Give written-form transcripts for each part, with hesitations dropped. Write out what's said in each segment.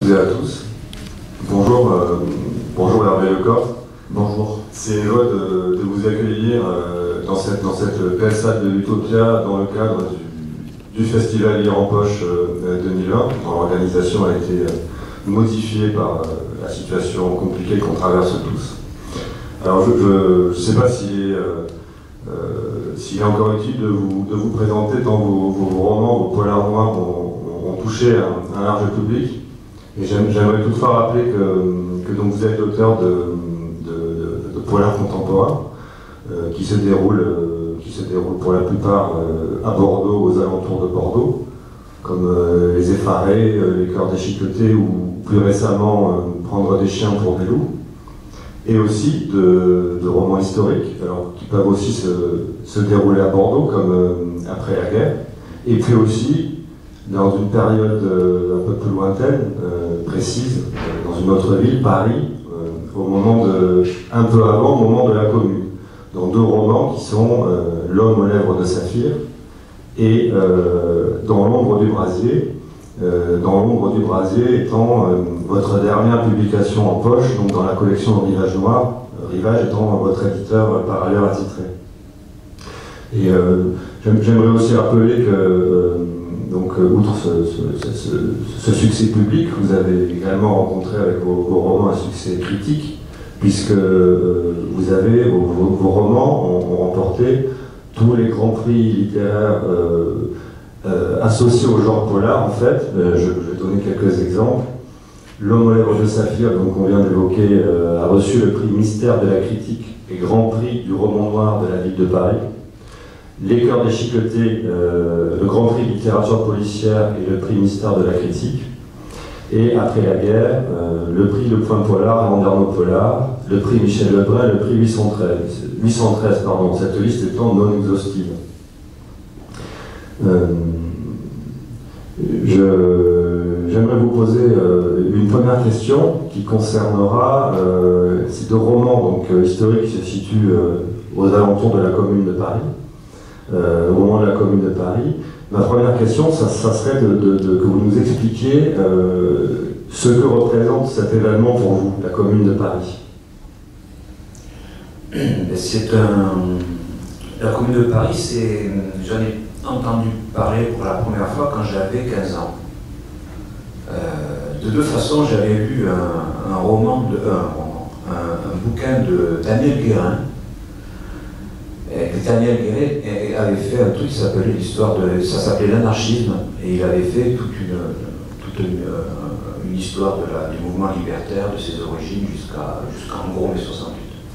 et à tous. Bonjour, bonjour Hervé Lecorte. Bonjour. C'est une joie de vous accueillir dans cette belle salle de l'Utopia dans le cadre du festival Lire en Poche 2020, dont l'organisation a été modifiée par la situation compliquée qu'on traverse tous. Alors je ne sais pas s'il est encore utile de vous présenter tant vos romans, vos polars noirs ont touché un large public. Et j'aimerais toutefois rappeler que donc vous êtes l'auteur de polars contemporains qui se déroulent pour la plupart à Bordeaux, aux alentours de Bordeaux, comme Les Effarés, Les Cœurs déchiquetés ou plus récemment Prendre des chiens pour des loups, et aussi de romans historiques, alors, qui peuvent aussi se dérouler à Bordeaux, comme Après la guerre, et puis aussi dans une période un peu plus lointaine, précise, dans une autre ville, Paris, un peu avant, au moment de la Commune, dans deux romans qui sont L'homme aux lèvres de saphir et Dans l'ombre du brasier. Dans l'ombre du brasier étant votre dernière publication en poche, donc dans la collection Rivage Noir, Rivage étant votre éditeur par ailleurs attitré. Et j'aimerais aussi rappeler que donc, outre ce succès public, vous avez également rencontré avec vos romans un succès critique, puisque vos romans ont remporté tous les grands prix littéraires associés au genre polar, en fait. Je vais donner quelques exemples. L'homme aux lèvres de saphir, donc on vient d'évoquer, a reçu le prix Mystère de la critique et grand prix du roman noir de la ville de Paris. Les Cœurs déchiquetés, le Grand Prix de littérature policière et le prix Mystère de la critique. Et Après la guerre, le prix Le Point Polar, Landerneau Polar, le prix Michel Lebrun, le prix 813, pardon, cette liste étant non exhaustive. J'aimerais vous poser une première question qui concernera ces deux romans donc, historiques qui se situent aux alentours de la Commune de Paris. Au moment de la Commune de Paris. Ma première question, ça serait que vous nous expliquiez ce que représente cet événement pour vous, la Commune de Paris. La Commune de Paris, j'en ai entendu parler pour la première fois quand j'avais 15 ans. De deux façons, j'avais lu un bouquin de Daniel Guérin. Daniel Guérin avait fait un truc qui s'appelait ça s'appelait l'anarchisme, et il avait fait toute une histoire du mouvement libertaire, de ses origines jusqu'en gros mai 68.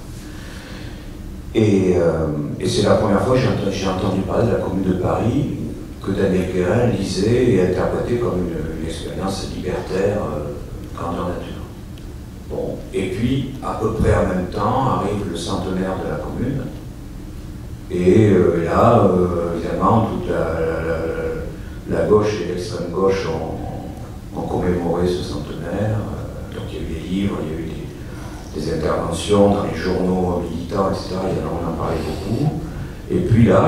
Et c'est la première fois que j'ai entendu parler de la Commune de Paris, que Daniel Guérin lisait et interprétait comme une expérience libertaire grandeur nature. Bon. Et puis, à peu près en même temps, arrive le centenaire de la Commune. Et là, évidemment, toute la gauche et l'extrême gauche ont commémoré ce centenaire. Donc il y a eu des livres, il y a eu des interventions dans les journaux militants, etc. On en parlait beaucoup. Et puis là,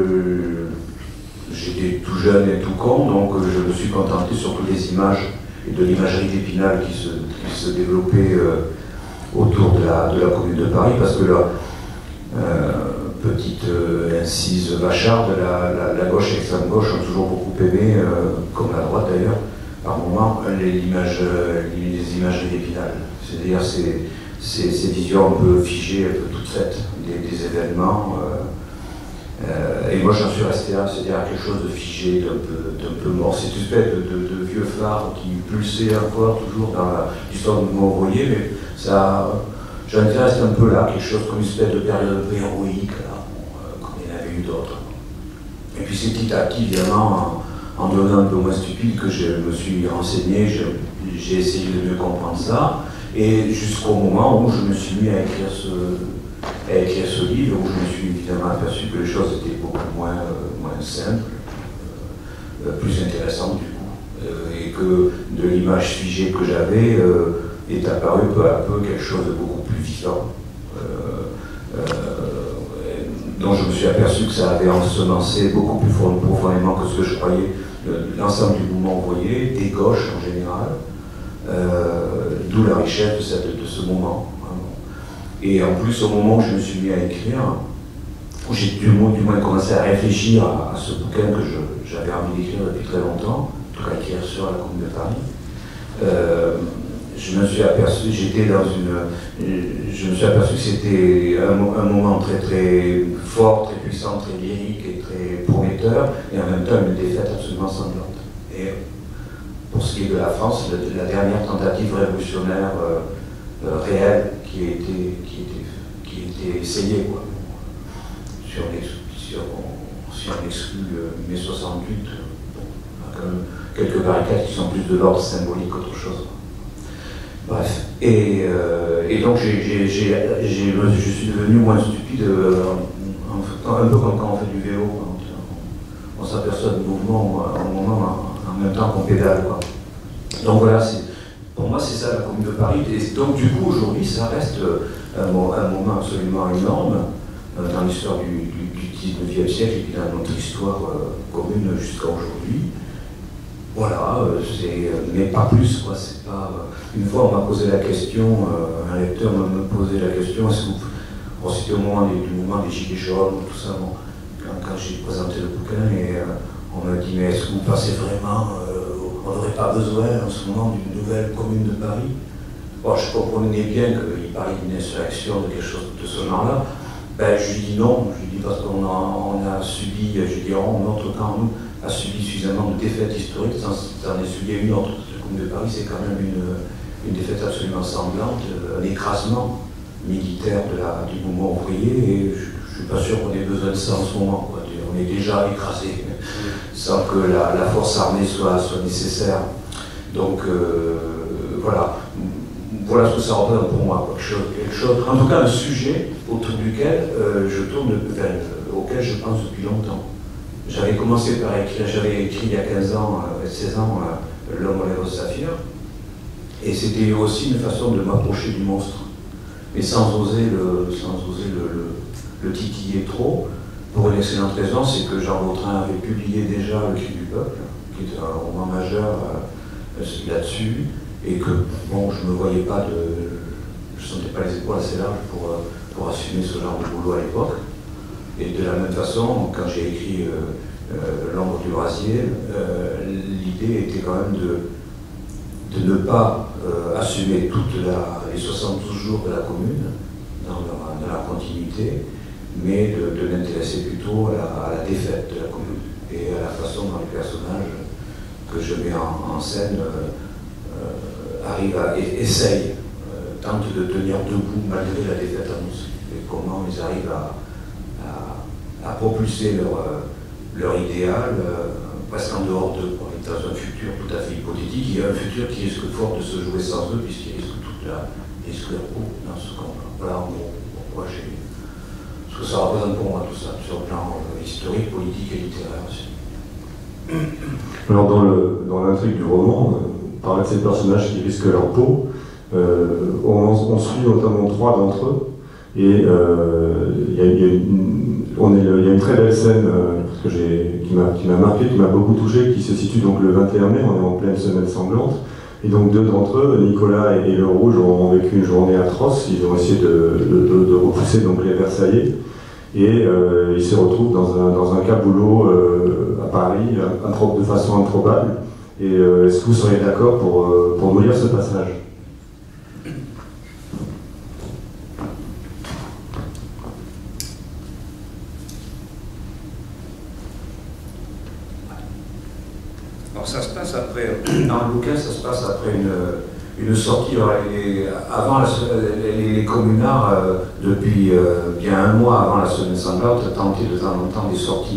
j'étais tout jeune et tout con, donc je me suis contenté surtout des images et de l'imagerie d'Épinal qui se développait autour de la Commune de Paris, parce que là, petite incise vacharde, la gauche et l'extrême gauche ont toujours beaucoup aimé, comme la droite d'ailleurs, par moments, les imageries d'Épinal. C'est-à-dire ces visions un peu figées, un peu toutes faites des événements. Et moi j'en suis resté là, c'est-à-dire quelque chose de figé, d'un peu mort. C'est une espèce de vieux phare qui pulsait encore toujours dans l'histoire du mouvement ouvrier, mais ça. J'en reste un peu là, quelque chose comme une espèce de période un peu héroïque, comme il y en avait eu d'autres. Et puis c'est petit à petit, évidemment, en devenant un peu moins stupide, que je me suis renseigné, j'ai essayé de mieux comprendre ça, et jusqu'au moment où je me suis mis à écrire ce livre, où je me suis évidemment aperçu que les choses étaient beaucoup moins simples, plus intéressantes du coup, et que de l'image figée que j'avais, est apparu peu à peu quelque chose de beaucoup plus vivant, dont je me suis aperçu que ça avait ensemencé beaucoup plus profondément que ce que je croyais l'ensemble du mouvement ouvrier, des gauches en général, D'où la richesse de ce moment. Et en plus, au moment où je me suis mis à écrire, où j'ai du moins commencé à réfléchir à ce bouquin que j'avais envie d'écrire depuis très longtemps, en tout cas écrire sur la Commune de Paris, je me suis aperçu, je me suis aperçu que c'était un moment très très fort, très puissant, très lyrique et très prometteur, et en même temps une défaite absolument sanglante. Et pour ce qui est de la France, la dernière tentative révolutionnaire réelle qui a été essayée, quoi. Si on exclut mai 68, on a quand même quelques barricades qui sont plus de l'ordre symbolique qu'autre chose. Bref. Et donc je suis devenu moins stupide, un peu comme quand on fait du vélo, on s'aperçoit du mouvement au moment en même temps qu'on pédale, quoi. Donc voilà, pour moi c'est ça la Commune de Paris. Et donc du coup aujourd'hui ça reste un moment absolument énorme dans l'histoire du 19e siècle et puis dans notre histoire commune jusqu'à aujourd'hui. Voilà, mais pas plus, quoi. C'est pas. Une fois, on m'a posé la question, un lecteur m'a posé la question, est-ce que bon, c'était au moment du mouvement des Gilets jaunes, tout ça, bon, quand j'ai présenté le bouquin, et on m'a dit, mais est-ce que vous pensez vraiment, on n'aurait pas besoin en ce moment d'une nouvelle commune de Paris? Bon, je comprenais bien qu'il parlait d'une insurrection, de quelque chose de ce genre-là. Ben, je lui dis non, je lui dis parce qu'on a subi, je dis, notre camp, nous, a subi suffisamment de défaites historiques, sans en essuyer une autre. La Commune de Paris, c'est quand même une défaite absolument sanglante, un écrasement militaire du mouvement ouvrier, et je ne suis pas sûr qu'on ait besoin de ça en ce moment, quoi. On est déjà écrasé, sans que la force armée soit nécessaire. Donc voilà. Voilà ce que ça représente pour moi, quelque chose, en tout cas un sujet autour duquel auquel je pense depuis longtemps. J'avais commencé par écrire, j'avais écrit il y a 15 ans, 16 ans, L'homme aux lèvres saphir, et c'était aussi une façon de m'approcher du monstre, mais sans oser le titiller trop, pour une excellente raison, c'est que Jean Vautrin avait publié déjà Le Cri du peuple, qui est un roman majeur là-dessus, et que, bon, je ne me voyais pas je ne sentais pas les épaules assez larges pour assumer ce genre de boulot à l'époque. Et de la même façon, quand j'ai écrit L'ombre du brasier, l'idée était quand même de ne pas assumer les 72 jours de la commune dans la continuité, mais de m'intéresser plutôt à la défaite de la commune et à la façon dont les personnages que je mets en scène tentent de tenir debout malgré la défaite annoncée, et comment ils arrivent à propulser leur idéal presque en dehors d'eux, dans un futur tout à fait hypothétique, et un futur qui risque fort de se jouer sans eux, puisqu'ils risquent leur peau dans ce combat. Voilà en gros pourquoi ce que ça représente pour moi tout ça, sur le plan historique, politique et littéraire aussi. Alors dans l'intrigue du roman, on parlait de ces personnages qui risquent leur peau, on suit notamment 3 d'entre eux, et il y a une très belle scène qui m'a marqué, qui m'a beaucoup touché, qui se situe donc le 21 mai, on est en pleine semaine sanglante, et donc 2 d'entre eux, Nicolas et Le Rouge, ont vécu une journée atroce. Ils ont essayé de repousser donc les Versaillais, et ils se retrouvent dans un caboulot à Paris, de façon improbable. Et est-ce que vous seriez d'accord pour nous lire ce passage ? Alors ça se passe après, dans le bouquin, ça se passe après une sortie. Avant les communards, depuis bien un mois avant la semaine sanglante, tentaient de temps en temps des sorties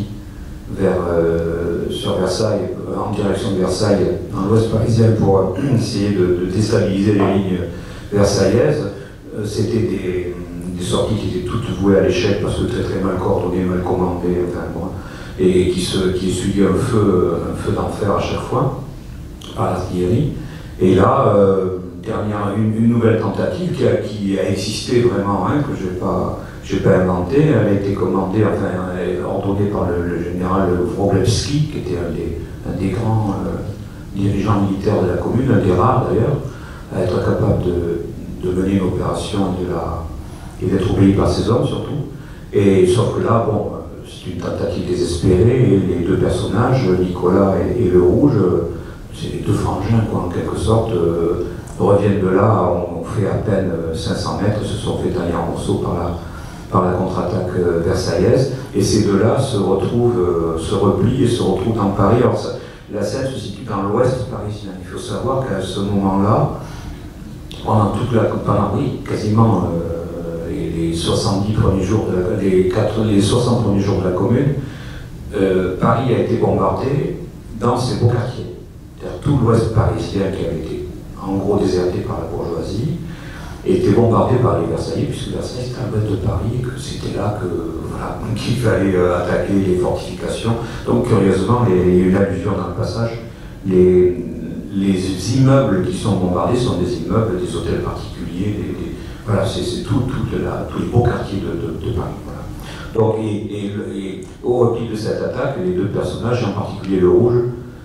sur Versailles, en direction de Versailles, dans l'ouest parisien, pour essayer de déstabiliser les lignes versaillaises. C'était des sorties qui étaient toutes vouées à l'échec parce que très très mal coordonnées, mal commandées, enfin, bon, et qui essuyaient un feu d'enfer à chaque fois par l'artillerie. Et là, une nouvelle tentative qui a existé vraiment, hein, que je n'ai pas inventé. Elle a été commandée, ordonnée par le général Wroblewski, qui était un des grands dirigeants militaires de la commune, un des rares d'ailleurs, à être capable de mener une opération et d'être obéi par ses hommes surtout. Et sauf que là, bon, c'est une tentative désespérée, et les deux personnages, Nicolas et le Rouge, c'est les deux frangins, quoi, en quelque sorte, reviennent de là, on fait à peine 500 mètres, se sont fait tailler en morceaux par la contre-attaque versaillaise, et ces deux-là se retrouvent, se replient et se retrouvent dans Paris. Alors, la scène se situe dans l'ouest parisien. Il faut savoir qu'à ce moment-là, pendant quasiment les 70 premiers jours, les 60 premiers jours de la Commune, Paris a été bombardé dans ses beaux quartiers. C'est-à-dire tout l'ouest parisien qui avait été en gros déserté par la bourgeoisie, était bombardé par les Versaillais, puisque Versailles c'était à l'ouest de Paris, et que c'était là qu'il fallait attaquer les fortifications. Donc curieusement, il y a une allusion dans le passage, les immeubles qui sont bombardés sont des immeubles, des hôtels particuliers, voilà, c'est tous les beaux quartiers de Paris. Voilà. Donc, et au repli de cette attaque, les deux personnages, en particulier le Rouge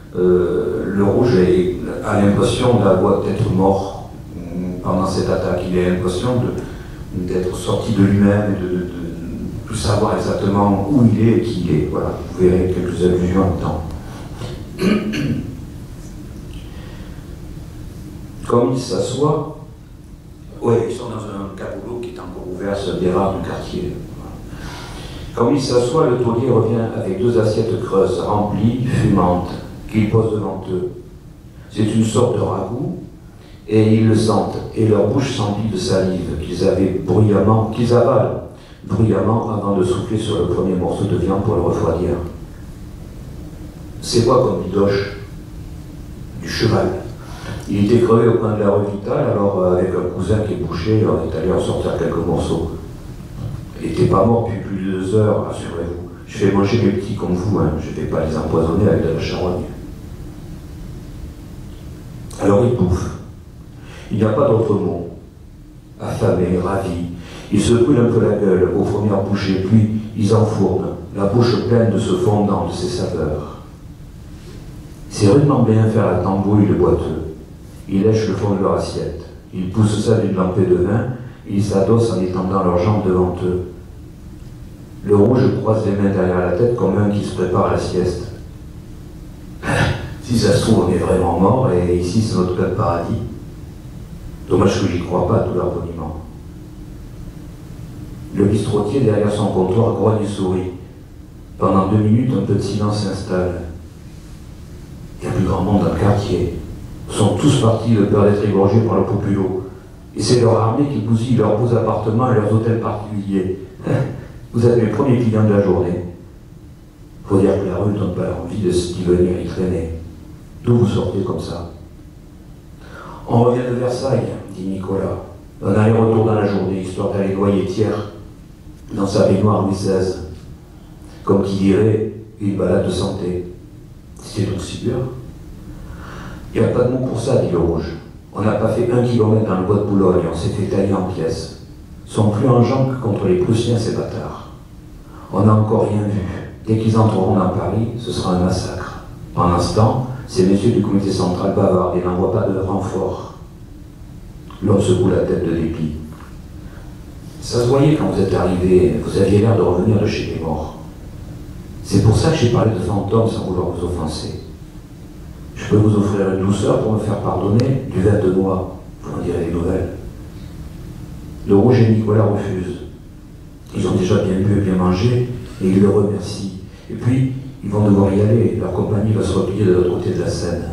a l'impression d'être mort pendant cette attaque. Il a l'impression d'être sorti de lui-même et de plus savoir exactement où il est et qui il est. Voilà, vous verrez quelques allusions en temps. Comme il s'assoit, oui, ils sont dans un caboulot qui est encore ouvert, c'est des rares du quartier. Comme il s'assoit, le taulier revient avec 2 assiettes creuses, remplies, fumantes, qu'il pose devant eux. C'est une sorte de ragoût, et ils le sentent, et leur bouche s'emplit de salive qu'ils avalent bruyamment avant de souffler sur le premier morceau de viande pour le refroidir. C'est quoi comme bidoche? Du cheval. Il était crevé au coin de la rue Vitale, alors avec un cousin qui est bouché, on est allé en sortir quelques morceaux. Il n'était pas mort depuis plus de 2 heures, rassurez-vous. Je fais manger mes petits comme vous, hein. Je ne vais pas les empoisonner avec de la charogne. Alors il bouffe. Il n'y a pas d'autre mot. Affamé, ravi, ils se brûlent un peu la gueule aux premières bouchées, puis ils enfournent, la bouche pleine de ce fondant de ses saveurs. C'est rudement bien faire la tambouille le boiteux. Ils lèchent le fond de leur assiette. Ils poussent ça d'une lampée de vin, et ils s'adossent en étendant leurs jambes devant eux. Le Rouge croise les mains derrière la tête comme un qui se prépare à la sieste. Si ça se trouve, on est vraiment mort, et ici c'est notre plein paradis. Dommage que j'y crois pas à tout leur boniment. Le bistrotier derrière son comptoir grogne et sourit. Pendant 2 minutes, un peu de silence s'installe. Il y a plus grand monde dans le quartier. Ils sont tous partis de peur d'être égorgés par le populo. Et c'est leur armée qui bousille leurs beaux appartements et leurs hôtels particuliers. Vous êtes mes premiers clients de la journée. Faut dire que la rue ne donne pas envie d'y venir y traîner. D'où vous sortez comme ça? On revient de Versailles, dit Nicolas. Un aller-retour dans la journée, histoire d'aller noyer Thiers dans sa baignoire Louis XVI. Comme qui dirait, une balade de santé. C'est donc si dur. Il n'y a pas de mot pour ça, dit le Rouge. On n'a pas fait 1 kilomètre dans le bois de Boulogne, on s'est fait tailler en pièces. Ils sont plus en jambes que contre les Prussiens, ces bâtards. On n'a encore rien vu. Dès qu'ils entreront dans Paris, ce sera un massacre. Pendant ce temps, ces messieurs du comité central bavardent et n'envoient pas de renfort. L'homme secoue la tête de dépit. Ça se voyait quand vous êtes arrivé, vous aviez l'air de revenir de chez les morts. C'est pour ça que j'ai parlé de fantômes sans vouloir vous offenser. Je peux vous offrir une douceur pour me faire pardonner, du vin de noix, vous en direz des nouvelles. Le Rouge et Nicolas refusent. Ils ont déjà bien bu et bien mangé, et ils le remercient. Et puis, ils vont devoir y aller, leur compagnie va se replier de l'autre côté de la Seine.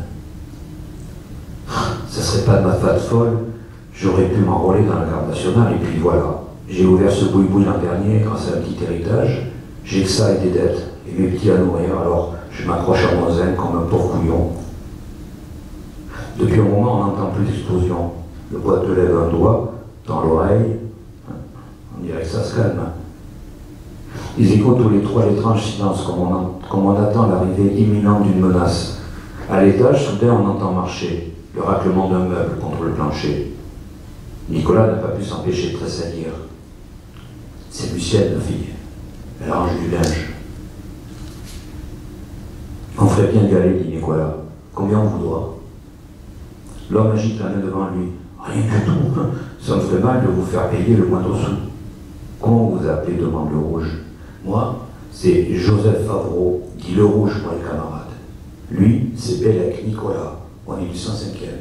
Ça serait pas de ma fade folle, j'aurais pu m'enrôler dans la garde nationale, et puis voilà. J'ai ouvert ce boui-boui l'an dernier grâce à un petit héritage, j'ai que ça et des dettes, et mes petits à nourrir, alors je m'accroche à mon zen comme un pauvre couillon. Depuis un moment, on n'entend plus d'explosion. Le boiteux lève un doigt dans l'oreille, on dirait que ça se calme. Ils écoutent tous les 3 l'étrange silence, comme on attend l'arrivée imminente d'une menace. À l'étage, soudain, on entend marcher, le raclement d'un meuble contre le plancher. Nicolas n'a pas pu s'empêcher de tressaillir. C'est Lucienne, la fille. Elle range du linge. On ferait bien y aller, dit Nicolas. Combien on vous doit? L'homme agite la main devant lui. Rien du tout. Ça me ferait mal de vous faire payer le moindre sou. Comment vous appelez demande le rouge. Moi, c'est Joseph Favreau, dit le rouge pour les camarades. Lui, c'est Bellec Nicolas, on est du 105e.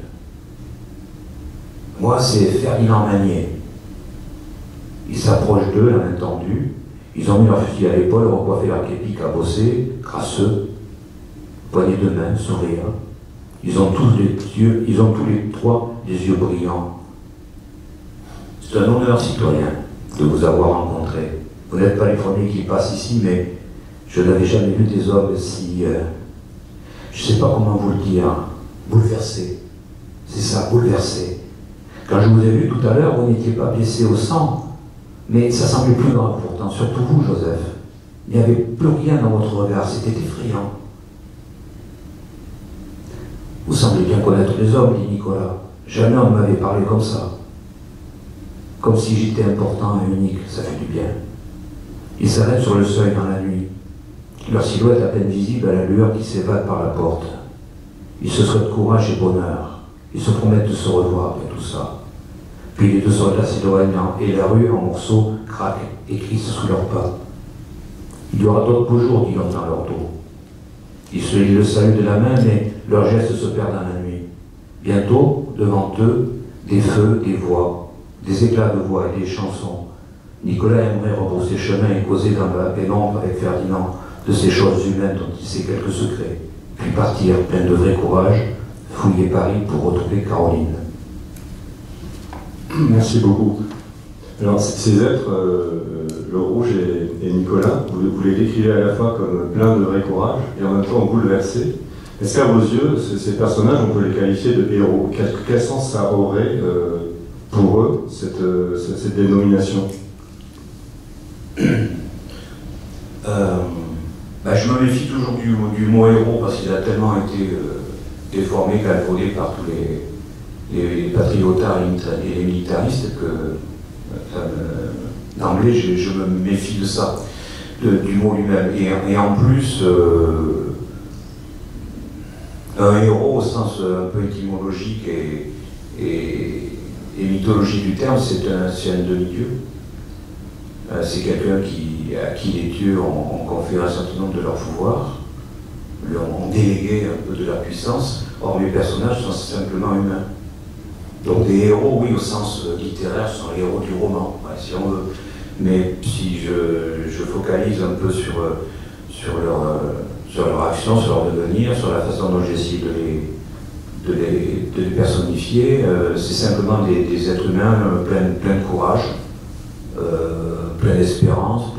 Moi, c'est Ferdinand Magnier. Ils s'approchent d'eux, la main tendue. Ils ont mis leur fusil à l'épaule, recoiffé leur képi cabossé, crasseux, poignée de main, souriant. Ils ont tous les trois des yeux brillants. C'est un honneur, citoyen, de vous avoir rencontré. Vous n'êtes pas les premiers qui passent ici, mais je n'avais jamais vu des hommes si... je ne sais pas comment vous le dire, bouleversés. C'est ça, bouleversés. Quand je vous ai vu tout à l'heure, vous n'étiez pas blessé au sang, mais ça semblait plus grave pourtant, surtout vous, Joseph. Il n'y avait plus rien dans votre regard, c'était effrayant. Vous semblez bien connaître les hommes, dit Nicolas. Jamais on ne m'avait parlé comme ça. Comme si j'étais important et unique, ça fait du bien. Ils s'arrêtent sur le seuil dans la nuit. Leur silhouette à peine visible à la lueur qui s'évade par la porte. Ils se souhaitent courage et bonheur. Ils se promettent de se revoir après tout ça. Puis les deux soldats s'éloignent et la rue en morceaux craque et crisse sous leurs pas. Il y aura d'autres beaux jours, dit-on dans leur dos. Ils se lient le salut de la main, mais leurs gestes se perdent dans la nuit. Bientôt, devant eux, des feux, des voix, des éclats de voix et des chansons. Nicolas aimerait rebrousser chemin et causer dans la pénombre avec Ferdinand de ces choses humaines dont il sait quelques secrets, puis partir plein de vrai courage, fouiller Paris pour retrouver Caroline. Merci beaucoup. Alors, ces êtres, le rouge et Nicolas, vous les décrivez à la fois comme pleins de vrai courage et en même temps bouleversés. Est-ce qu'à vos yeux, ces personnages, on peut les qualifier de héros? Quel sens ça aurait pour eux, cette dénomination? Je me méfie toujours du mot héros parce qu'il a tellement été déformé, galvaudé par tous les patriotards et les militaristes que d'emblée je me méfie de ça, du mot lui-même. Et en plus, un héros au sens un peu étymologique et mythologique du terme, c'est un demi-dieu. C'est quelqu'un à qui les dieux ont conféré un certain nombre de leurs pouvoirs, leur ont délégué un peu de la puissance. Or, les personnages sont simplement humains. Donc des héros, oui, au sens littéraire, ce sont les héros du roman, ouais, si on veut. Mais si je focalise un peu sur leur action, sur leur devenir, sur la façon dont j'essaie de les personnifier, c'est simplement des êtres humains pleins de courage, plein d'espérance,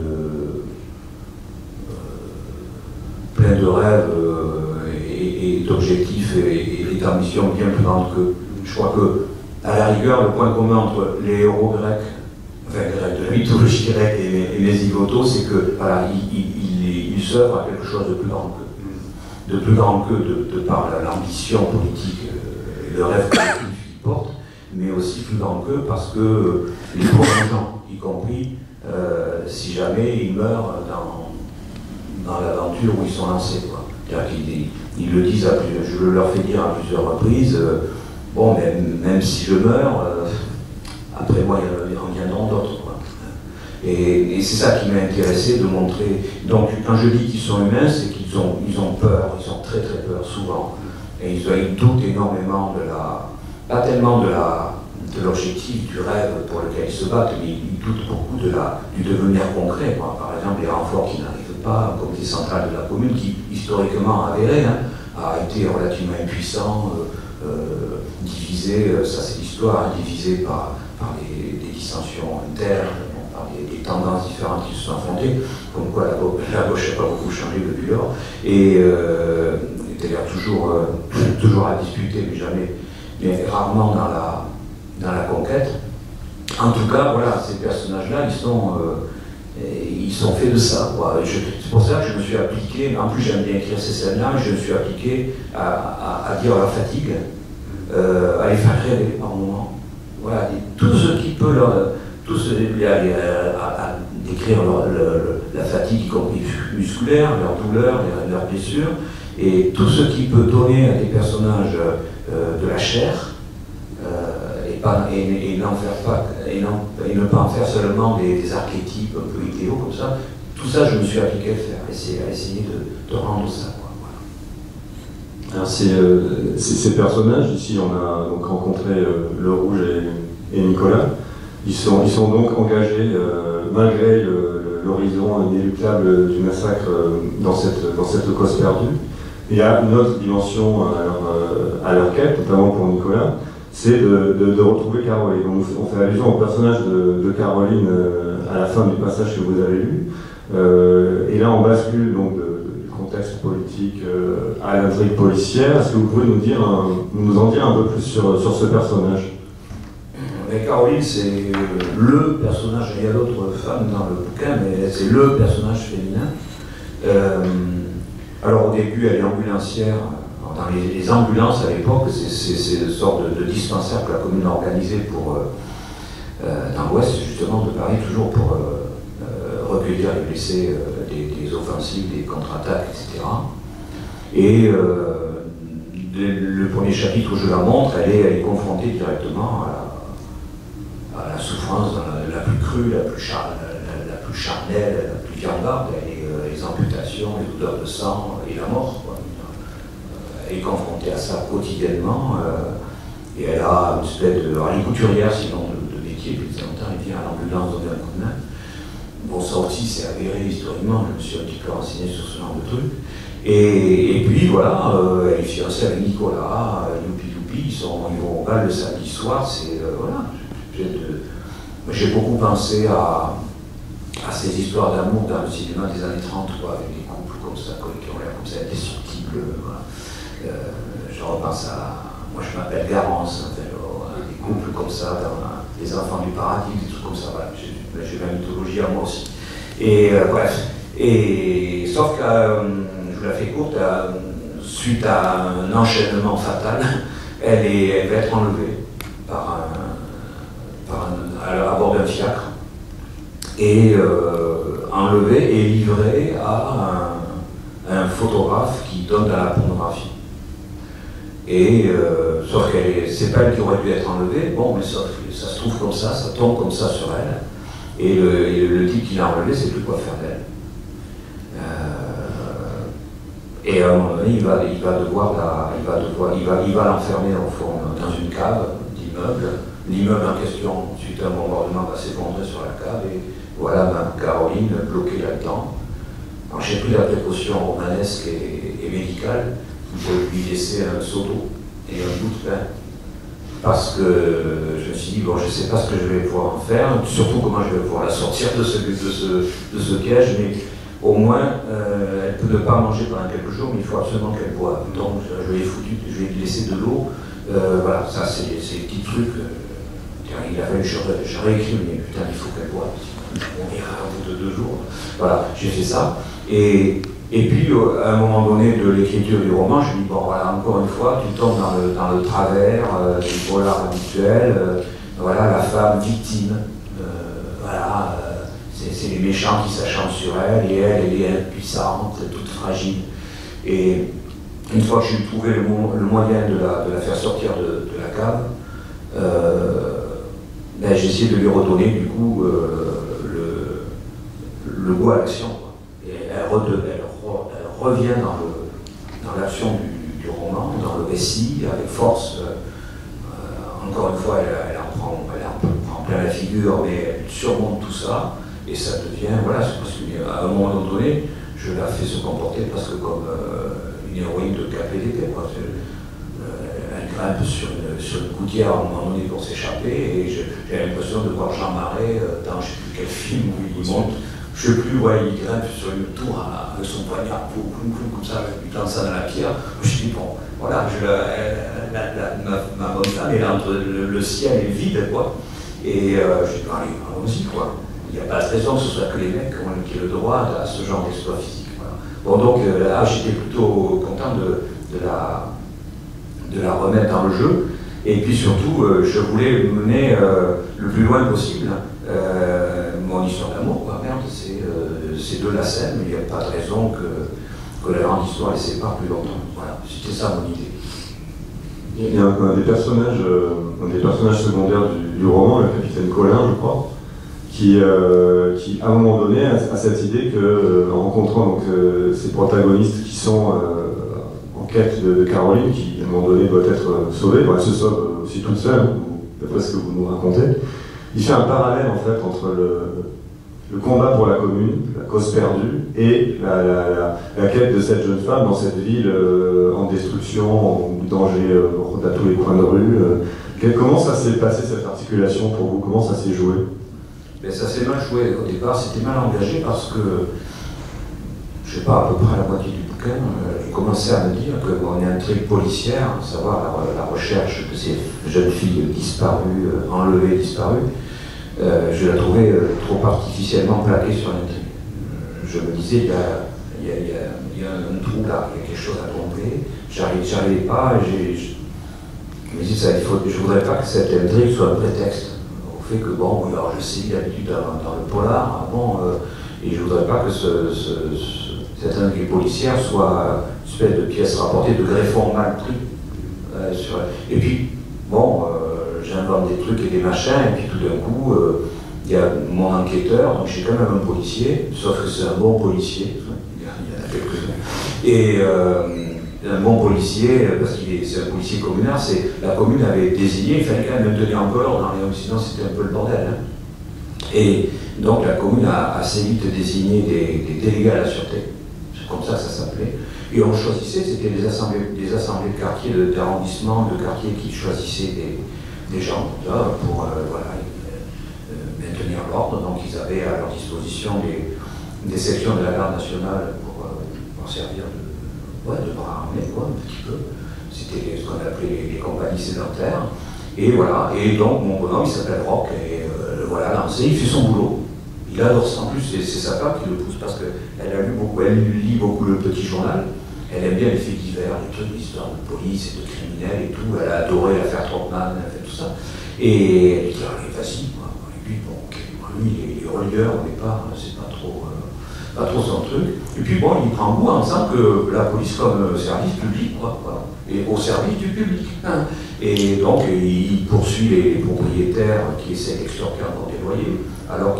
plein de rêves et d'objectifs et d'ambitions bien plus grandes qu'eux. Je crois que, à la rigueur, le point commun entre les héros grecs, de la mythologie grecque et les zigotos, c'est que voilà, ils s'œuvrent à quelque chose de plus grand qu'eux. De plus grand qu'eux, de par l'ambition politique et le rêve collectif qu'ils portent, mais aussi plus grand qu'eux parce que les pauvres gens, y compris, si jamais ils meurent dans l'aventure où ils sont lancés. C'est-à-dire qu'ils le disent, je leur fais dire à plusieurs reprises, bon, même si je meurs, après moi, il en viendront d'autres. Et c'est ça qui m'a intéressé de montrer. Donc, quand je dis qu'ils sont humains, c'est qu'ils ont peur, ils ont très très peur, souvent. Et ils doutent énormément pas tellement de l'objectif, du rêve pour lequel ils se battent, mais ils doutent beaucoup du devenir concret. Par exemple, les renforts qui n'arrivent pas, le comité central de la commune, qui historiquement avéré, a été relativement impuissant, divisé, ça c'est l'histoire, divisé par des dissensions internes, par des tendances différentes qui se sont affrontées, comme quoi la gauche n'a pas beaucoup changé depuis lors, et d'ailleurs toujours à discuter, mais rarement dans la conquête. En tout cas, voilà, ces personnages-là, ils sont faits de ça. C'est pour ça que je me suis appliqué, en plus j'aime bien écrire ces scènes-là, je me suis appliqué à dire leur fatigue, à les faire rêver par moments. Voilà, tout ce qui peut à décrire la fatigue, y compris musculaire, leurs douleurs, leurs blessures, Et tout ce qui peut donner à des personnages de la chair, et ne pas en faire seulement des archétypes un peu idéaux comme ça, tout ça je me suis appliqué à le faire, à essayer de rendre ça. Voilà. Alors ces personnages, ici on a donc rencontré Le Rouge et Nicolas, ils sont donc engagés, malgré l'horizon inéluctable du massacre dans cette cause perdue. Il y a une autre dimension à leur quête, notamment pour Nicolas, c'est de retrouver Caroline. On fait allusion au personnage de Caroline à la fin du passage que vous avez lu. Et là, on bascule donc du contexte politique à l'intrigue policière. Est-ce que vous pouvez nous en dire un peu plus sur ce personnage? Mais Caroline, c'est le personnage. Il y a d'autres femmes dans le bouquin, mais c'est le personnage féminin. Alors au début, elle est ambulancière. Dans les ambulances à l'époque, c'est une sorte de dispensaire que la commune a organisé dans l'ouest justement de Paris, toujours pour recueillir les blessés des offensives, des contre-attaques, etc. Et le premier chapitre où je la montre, elle est confrontée directement à la souffrance la plus crue, la plus charnelle, la plus viandarde, les amputations, les douleurs de sang et la mort, quoi. Elle est confrontée à ça quotidiennement, et elle a une espèce de... Alors, elle est couturière sinon de métier, puis de temps en temps elle vient à l'ambulance donner un coup de main. Bon, ça aussi c'est avéré historiquement, je me suis un petit peu renseigné sur ce genre de truc. Et puis voilà, elle est fiancée avec Nicolas, youpi, ils vont au bal le samedi soir, c'est... voilà. J'ai beaucoup pensé à ces histoires d'amour dans le cinéma des années 30, quoi, avec des couples comme ça, qui ont l'air comme ça indestructibles. Voilà. Je repense à... Moi je m'appelle Garance, hein, des couples comme ça, dans Les Enfants du Paradis, des trucs comme ça. Voilà. J'ai ma mythologie à moi aussi. Et bref. Et, sauf que, je vous la fais courte, suite à un enchaînement fatal, elle va être enlevée à bord d'un fiacre et enlevée et livrée à un photographe qui donne à la pornographie. Et sauf que c'est pas elle qui aurait dû être enlevée, bon, mais sauf que ça se trouve comme ça tombe comme ça sur elle, et le type qui l'a enlevée, c'est plus quoi faire d'elle. Et à un moment donné, il va l'enfermer au fond dans une cave d'immeuble. L'immeuble en question, suite à un bombardement, va s'effondrer sur la cave, et voilà Caroline bloquée là-dedans. Alors j'ai pris la précaution romanesque et médicale de lui laisser un seau d'eau et un bout de pain, parce que je me suis dit, bon, je ne sais pas ce que je vais pouvoir en faire, surtout comment je vais pouvoir la sortir de ce piège, mais au moins, elle peut ne pas manger pendant quelques jours, mais il faut absolument qu'elle boive. Donc je lui ai laissé de l'eau. Voilà, ça c'est des petits trucs. Il a fallu que je réécris, mais putain, il faut qu'elle boive. On ira au bout de 2 jours. Voilà, j'ai fait ça. Et puis, à un moment donné de l'écriture du roman, je me dis, bon, voilà, encore une fois, tu tombes dans le travers du polar habituel. Voilà, la femme victime. Voilà, c'est les méchants qui s'acharnent sur elle, et elle est impuissante, toute fragile. Et une fois que j'ai trouvé le moyen de la faire sortir de la cave, ben, j'ai essayé de lui redonner du coup le goût à l'action. Et elle revient dans l'action du roman, dans le récit, avec force. Encore une fois, elle en prend plein la figure, mais elle surmonte tout ça, et ça devient, voilà, c'est parce qu'à un moment donné, je la fais se comporter presque comme une héroïne de KPDP, quoi. Elle grimpe sur une gouttière à un moment donné pour s'échapper, et j'ai l'impression de voir Jean Marais dans je ne sais plus quel film où il monte, je ne sais plus, ouais, il grimpe sur une tour avec son poignard, comme ça, avec du ça dans la pierre. Je me dis, bon, voilà, ma bonne femme est là entre le ciel et le vide, quoi. Et je dis, allez, allons-y, quoi. Il n'y a pas de raison que ce soit que les mecs qui aient le droit à ce genre d'exploit physique. Voilà. Bon, donc là, j'étais plutôt content de la remettre dans le jeu. Et puis surtout, je voulais mener le plus loin possible mon histoire d'amour. Merde, c'est de la scène, mais il n'y a pas de raison que la grande histoire les sépare plus longtemps. Voilà, c'était ça mon idée. Il y a un des personnages secondaires du roman, le capitaine Colin, je crois, qui à un moment donné a cette idée que, en rencontrant donc, ces protagonistes qui sont en quête de Caroline, qui à un moment donné doit être sauvée, bon, elle se sauve aussi toute seule, d'après ce que vous nous racontez, il fait un parallèle en fait entre le combat pour la commune, la cause perdue, et la quête de cette jeune femme dans cette ville en destruction, en danger à tous les coins de rue. Comment ça s'est passé cette articulation pour vous? Comment ça s'est joué? Mais ça s'est mal joué au départ, c'était mal engagé parce que, je sais pas, à peu près la moitié du bouquin, je commençais à me dire que bon, une intrigue policière, à savoir la recherche de ces jeunes filles disparues, enlevées, disparues, je la trouvais trop artificiellement plaquée sur l'intrigue. Je me disais, il y a un trou là, il y a quelque chose à combler, j'arrivais pas, je me disais, je voudrais pas que cette intrigue soit un prétexte au fait que, bon, alors je sais d'habitude dans le polar, bon, et je voudrais pas que cette intrigue policière soit une espèce de pièce rapportée, de greffon mal pris. Et puis, bon, j'invente des trucs et des machins, et puis tout d'un coup, il y a mon enquêteur, donc j'ai quand même un policier, sauf que c'est un bon policier, il y en a quelques-uns, et un bon policier, parce que c'est un policier communard, la commune avait désigné, il fallait quand même maintenir un peu l'ordre, sinon c'était un peu le bordel. Hein. Et donc la commune a assez vite désigné des délégués à la sûreté, c'est comme ça que ça s'appelait, et on choisissait, c'était des assemblées de quartier, d'arrondissement, de quartier qui choisissaient des gens là, pour voilà, maintenir l'ordre. Donc ils avaient à leur disposition des sections de la garde nationale pour servir de bras armés, un petit peu. C'était ce qu'on appelait les compagnies sédentaires. Et voilà, et donc mon bonhomme il s'appelle Roch, et voilà, lancé, il fait son boulot. Il adore ça. En plus, c'est sa femme qui le pousse parce qu'elle lit beaucoup le petit journal. Elle aime bien les faits divers, les trucs d'histoire de police et de criminels et tout. Elle a adoré l'affaire Troppmann, elle a fait tout ça. Et elle dit, allez, vas-y, quoi. Et puis, bon, lui, les relieurs, on n'est pas, c'est pas trop son truc. Et puis, bon, il prend goût en disant que la police comme service public, quoi, voilà. Et au service du public. Hein. Et donc, il poursuit les propriétaires qui essaient d'extorquer encore des loyers, alors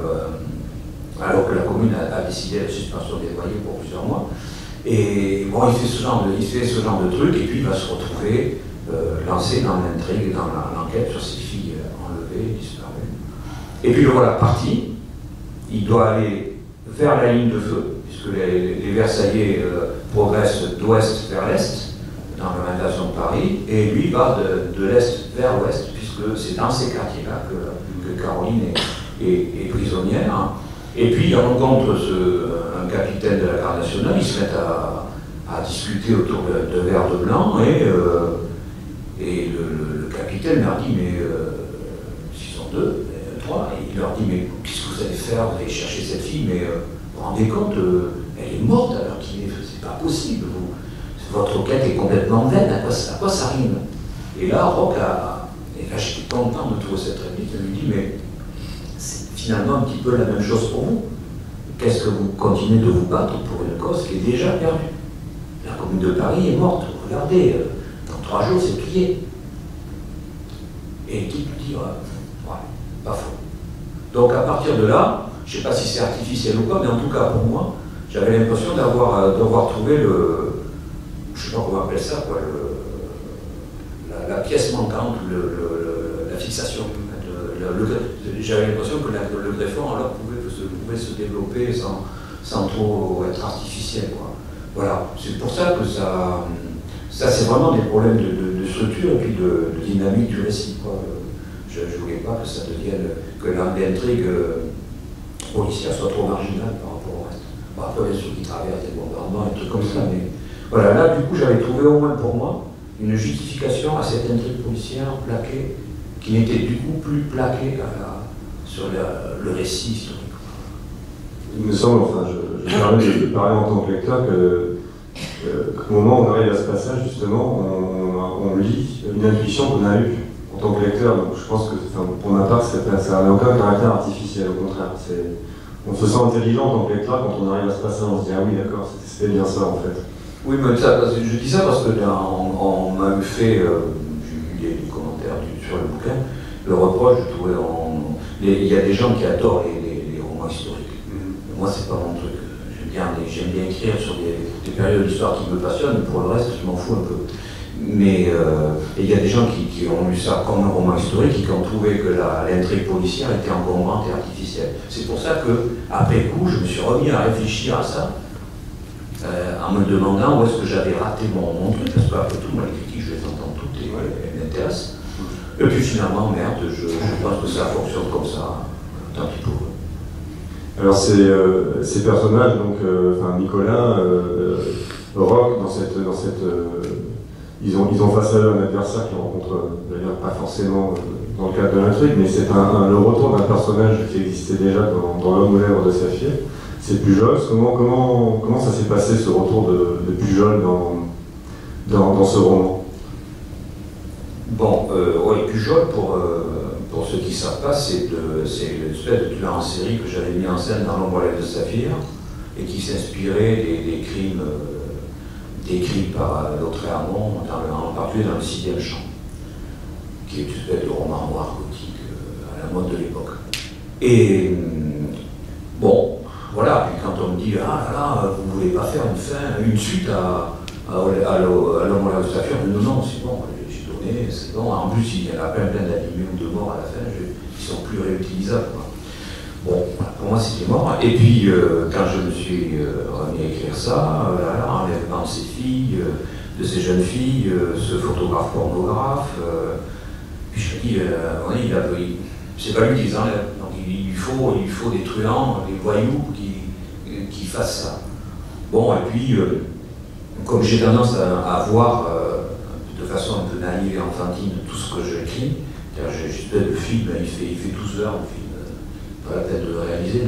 que la commune a décidé la suspension des loyers pour plusieurs mois. Et bon, il fait ce genre de truc, et puis il va se retrouver lancé dans l'intrigue, dans l'enquête sur ces filles enlevées, disparues. Et puis le voilà parti. Il doit aller vers la ligne de feu, puisque les Versaillais progressent d'ouest vers l'est, dans l'orientation de Paris, et lui va de l'est vers l'ouest, puisque c'est dans ces quartiers-là que Caroline est prisonnière. Et puis il rencontre un capitaine de la garde nationale, ils se mettent à discuter autour de verres de blanc, et le capitaine leur dit, mais s'ils sont deux, trois, et il leur dit, mais qu'est-ce que vous allez faire? Vous allez chercher cette fille, mais vous vous rendez compte, elle est morte à l'heure qu'il est, c'est pas possible, votre quête est complètement vaine, à quoi ça rime? Et là, Roch et là j'étais content de trouver cette réplique, il lui dit, mais c'est finalement un petit peu la même chose pour vous. Qu'est-ce que vous continuez de vous battre pour une cause qui est déjà perdue? La commune de Paris est morte, regardez, dans 3 jours c'est plié. Et qui peut dire, ouais, pas faux. Donc à partir de là, je ne sais pas si c'est artificiel ou pas, mais en tout cas pour moi, j'avais l'impression d'avoir trouvé je ne sais pas comment on appelle ça, quoi, la pièce manquante, la fixation. J'avais l'impression que le greffon alors pouvait se développer sans trop être artificiel, quoi. Voilà, c'est pour ça que ça c'est vraiment des problèmes de structure et puis de dynamique du récit, quoi. Je ne voulais pas que ça devienne, que l'intrigue policière soit trop marginale par rapport au reste. Bon, après, bien sûr, qui traversent des bombardements et des trucs comme ça, mais voilà, là, du coup, j'avais trouvé au moins pour moi une justification à cette intrigue policière plaquée, qui n'était du coup plus plaquée sur le récit historique. Il me semble, enfin, je permets de parler en tant que lecteur qu'au moment où on arrive à ce passage, justement, on lit une intuition qu'on a eue en tant que lecteur. Donc je pense que, enfin, pour ma part, ça n'a aucun caractère artificiel, au contraire. on se sent intelligent en tant que lecteur quand on arrive à ce passage, on se dit ah oui d'accord, c'était bien ça en fait. Oui, mais ça, je dis ça parce que on m'a fait, j'ai eu des commentaires sur le bouquin, le reproche, je trouvais, il y a des gens qui adorent les romans historiques. Moi, c'est pas mon truc. J'aime bien écrire sur des périodes d'histoire qui me passionnent, mais pour le reste, je m'en fous un peu. Mais il y a des gens qui ont lu ça comme un roman historique et qui ont trouvé que l'intrigue policière était encombrante et artificielle. C'est pour ça que, après coup, je me suis remis à réfléchir à ça, en me demandant où est-ce que j'avais raté mon truc, parce qu'après tout, moi, les critiques, je les entends toutes et elles m'intéressent. Et puis finalement, merde, je pense que ça fonctionne comme ça, tant pis pour eux. Alors ces personnages, donc Nicolas, Roch, ils ont face à eux un adversaire qu'ils rencontrent d'ailleurs pas forcément dans le cadre de l'intrigue, mais c'est le retour d'un personnage qui existait déjà dans L'Homme aux lèvres de Saphir. C'est Pujols. Comment ça s'est passé ce retour de Pujols dans ce roman? Bon, Pujols, pour ceux qui ne savent pas, c'est l'espèce de tueur en série que j'avais mis en scène dans L'Homme aux lèvres de Saphir et qui s'inspirait des crimes décrits par Lautréamont, en particulier dans Le 6e Chant, qui est une espèce de roman noir gothique à la mode de l'époque. Et bon, voilà, puis quand on me dit ah là, vous ne voulez pas faire une suite à L'Homme aux lèvres de Saphir, non, c'est bon, j'ai donné, c'est bon. En plus, il y en a plein d'animés ou de morts à la fin, qui sont plus réutilisables, quoi. Bon, pour moi c'était mort. Et puis quand je me suis remis à écrire ça, enlèvement de ces filles, de ces jeunes filles, ce photographe pornographe, puis je me dis, c'est pas lui qui les enlève. Donc il faut des truands, des voyous qui fassent ça. Bon, et puis comme j'ai tendance à voir de façon un peu naïve et enfantine tout ce que j'écris, le film, il fait 12 heures, le film. Pas la peine de le réaliser,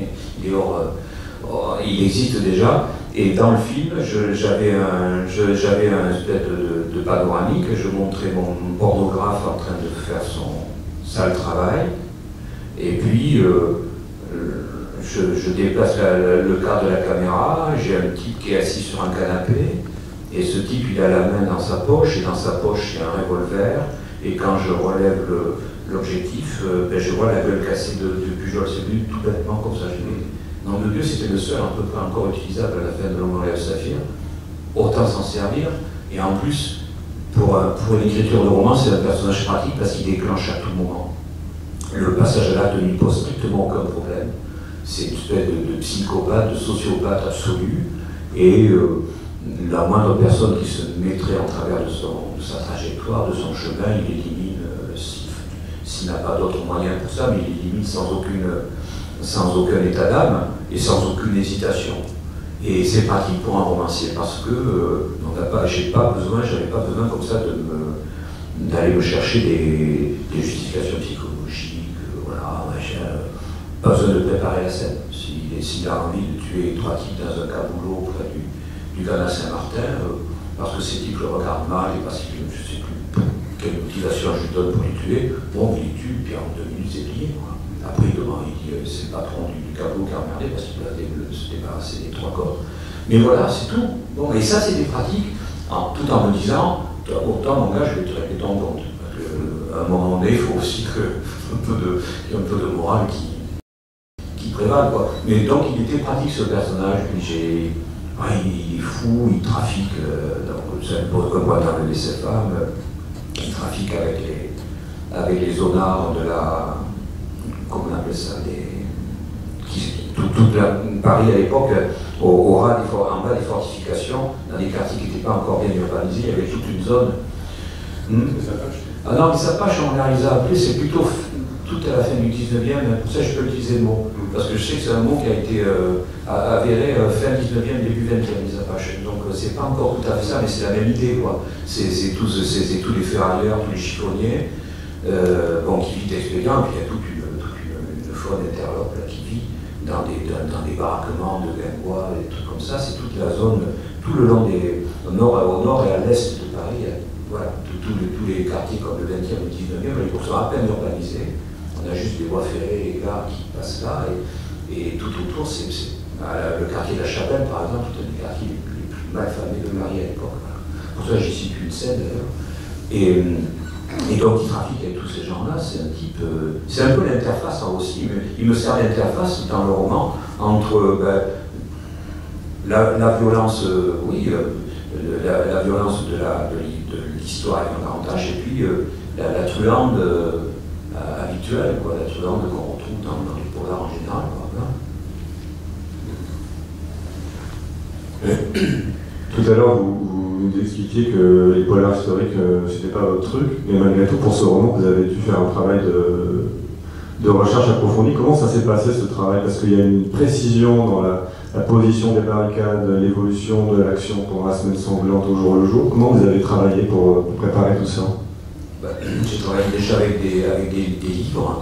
il existe déjà. Et dans le film, j'avais un espèce de panoramique, je montrais mon pornographe en train de faire son sale travail, et puis je déplace le cadre de la caméra, j'ai un type qui est assis sur un canapé, et ce type il a la main dans sa poche, et dans sa poche il y a un revolver, et quand je relève l'objectif, je vois la gueule cassée de Pujols, c'est venu tout bêtement comme ça. Nom de Dieu, c'était le seul à peu près encore utilisable à la fin de L'Homme aux lèvres de Saphir. Autant s'en servir, et en plus, pour l'écriture de roman, c'est un personnage pratique parce qu'il déclenche à tout moment. Le passage à l'acte ne lui pose strictement aucun problème. C'est une espèce de psychopathe, de sociopathe absolu, et la moindre personne qui se mettrait en travers de sa trajectoire, de son chemin, il élimine. S'il n'a pas d'autres moyens pour ça, mais il élimine sans aucun état d'âme et sans aucune hésitation. Et c'est pratique pour un romancier parce que j'avais pas besoin comme ça d'aller me chercher des justifications psychologiques, pas besoin de préparer la scène. S'il a envie de tuer 3 types dans un caboulot près du canal Saint-Martin, parce que ces types le regardent mal et parce qu'il ne sais plus quelle motivation je lui donne pour les tuer, bon, il les tue, puis en 2 minutes c'est plié, quoi. Après, il dit c'est le patron du caboulot qui a emmerdé parce qu'il voulait se débarrasser des 3 corps. Mais voilà, c'est tout. Bon, et ça, c'est des pratiques, tout en me disant, pourtant, mon gars, je vais te régler ton compte. Parce qu'à un moment donné, il faut aussi qu'il y ait un peu de morale qui prévale, quoi. Mais donc, il était pratique, ce personnage, puis il est fou, il trafique, c'est un peu comme moi dans le laisser-femme, il trafique avec les zonards de la... comment on appelle ça, Paris à l'époque, en bas des fortifications, dans des quartiers qui n'étaient pas encore bien urbanisés, il y avait toute une zone. Ah non, les Apaches, on les a appelés, c'est plutôt tout à la fin du 19e, pour ça je peux utiliser le mot, parce que je sais que c'est un mot qui a été avéré fin 19e, début 20e, les Apaches. Donc c'est pas encore tout à fait ça, mais c'est la même idée, quoi. C'est tous les ferrailleurs, tous les chiffonniers, qui vivent d'expédients, et puis il y a toute une faune interlope là, qui vit dans des baraquements de Guingois, des trucs comme ça. C'est toute la zone, tout le long au nord et à l'est de Paris, voilà, tous les quartiers comme le 20e et le 19e, ils sont à peine urbanisés. On a juste des voies ferrées et les gares qui passent là, Et tout autour, le quartier de la Chapelle, par exemple, c'est un des quartiers les plus mal famés de Paris à l'époque. Voilà. Pour ça, j'y situe une scène d'ailleurs. Et donc, il trafique avec tous ces gens-là, c'est un type. C'est un peu l'interface aussi, mais il me sert d'interface dans le roman entre la violence, la violence de l'histoire avec un grand H, et puis la truande habituelle, quoi, la truande qu'on retrouve dans les polars en général. Tout à l'heure, vous nous expliquiez que les polars historiques, c'était pas votre truc, mais malgré tout, pour ce roman, vous avez dû faire un travail de recherche approfondie. Comment ça s'est passé, ce travail? Parce qu'il y a une précision dans la position des barricades, l'évolution de l'action pendant la semaine sanglante au jour le jour. Comment vous avez travaillé pour préparer tout ça? J'ai travaillé déjà avec des livres.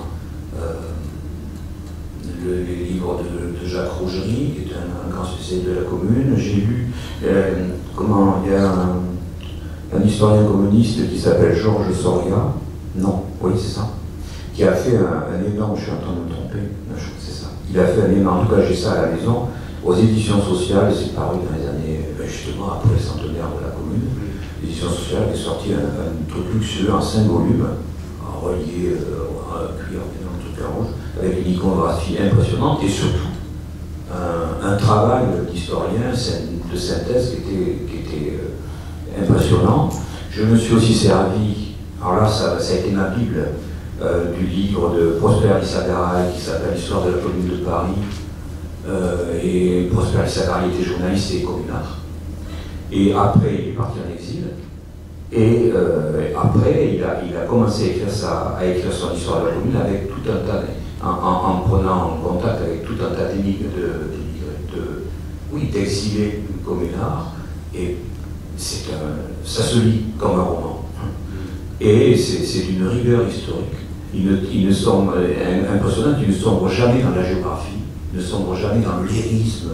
Les livres de Jacques Rougerie, qui est un grand spécialiste de la commune. J'ai lu, il y a un historien communiste qui s'appelle Georges Soria, non, oui c'est ça, qui a fait un énorme, je suis en train de me tromper, je crois que c'est ça, il a fait un énorme, en tout cas j'ai ça à la maison, aux éditions sociales, c'est paru dans les années, justement après le centenaire de la commune, l'édition sociale qui est sorti un truc luxueux en 5 volumes, relié à cuir, un truc à rouge, avec une iconographie impressionnante et surtout un travail d'historien, de synthèse qui était impressionnant. Je me suis aussi servi, alors là ça a été ma Bible, du livre de Prosper Lissagaray qui s'appelle L'histoire de la commune de Paris. Et Prosper Lissagaray était journaliste et communard. Et après il est parti en exil. Et après, il a commencé à écrire son histoire de la commune avec tout un tas, en prenant en contact avec tout un tas d'énigmes d'exilés communards. Et ça se lit comme un roman. Et c'est d'une rigueur historique. Ils ne sont impressionnants, ils ne sombrent jamais dans la géographie, ils ne sombrent jamais dans le lyrisme.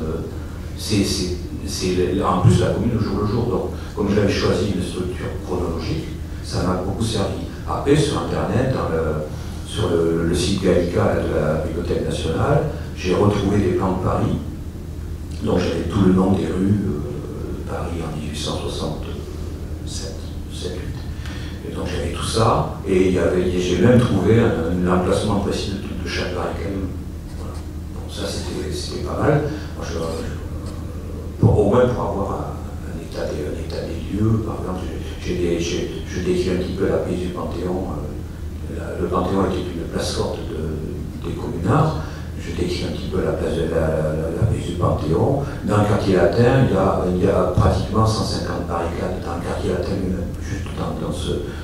En plus la commune au jour le jour, donc comme j'avais choisi une structure chronologique, ça m'a beaucoup servi. Après sur internet, sur le site Gallica de la Bibliothèque nationale, j'ai retrouvé des plans de Paris, donc j'avais tout le nom des rues de Paris en 1867, 7, 8. Et donc j'avais tout ça, et j'ai même trouvé un emplacement précis de chaque barricade. Voilà. Donc ça c'était pas mal. Moi, au moins pour avoir un état des lieux, par exemple, je décris un petit peu la place du Panthéon. Le Panthéon était une place forte des communards. Je décris un petit peu la place du Panthéon. Dans le quartier latin, il y a pratiquement 150 barricades dans le quartier latin lui-même, juste dans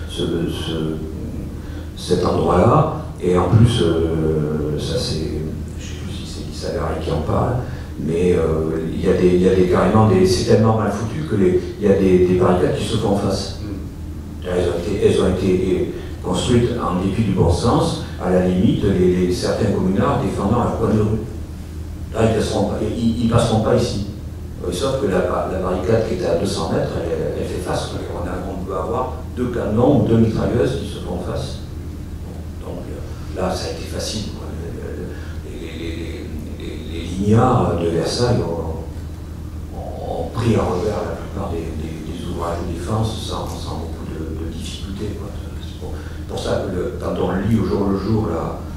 cet endroit-là. Et en plus, ça c'est, je ne sais plus si c'est Lissagaray qui en parle, mais il y a carrément c'est tellement mal foutu qu'il y a des barricades qui se font face. Elles ont été construites en dépit du bon sens, à la limite, certains communards défendant leur coin de rue. Là, ils ne passeront pas ici. Sauf que la barricade qui était à 200 mètres, elle fait face. On peut avoir 2 canons ou 2 mitrailleuses qui se font face. Donc là, ça a été facile. Les lignards de Versailles ont pris à revers la plupart des ouvrages de défense sans beaucoup de difficultés. C'est pour ça que quand on lit au jour le jour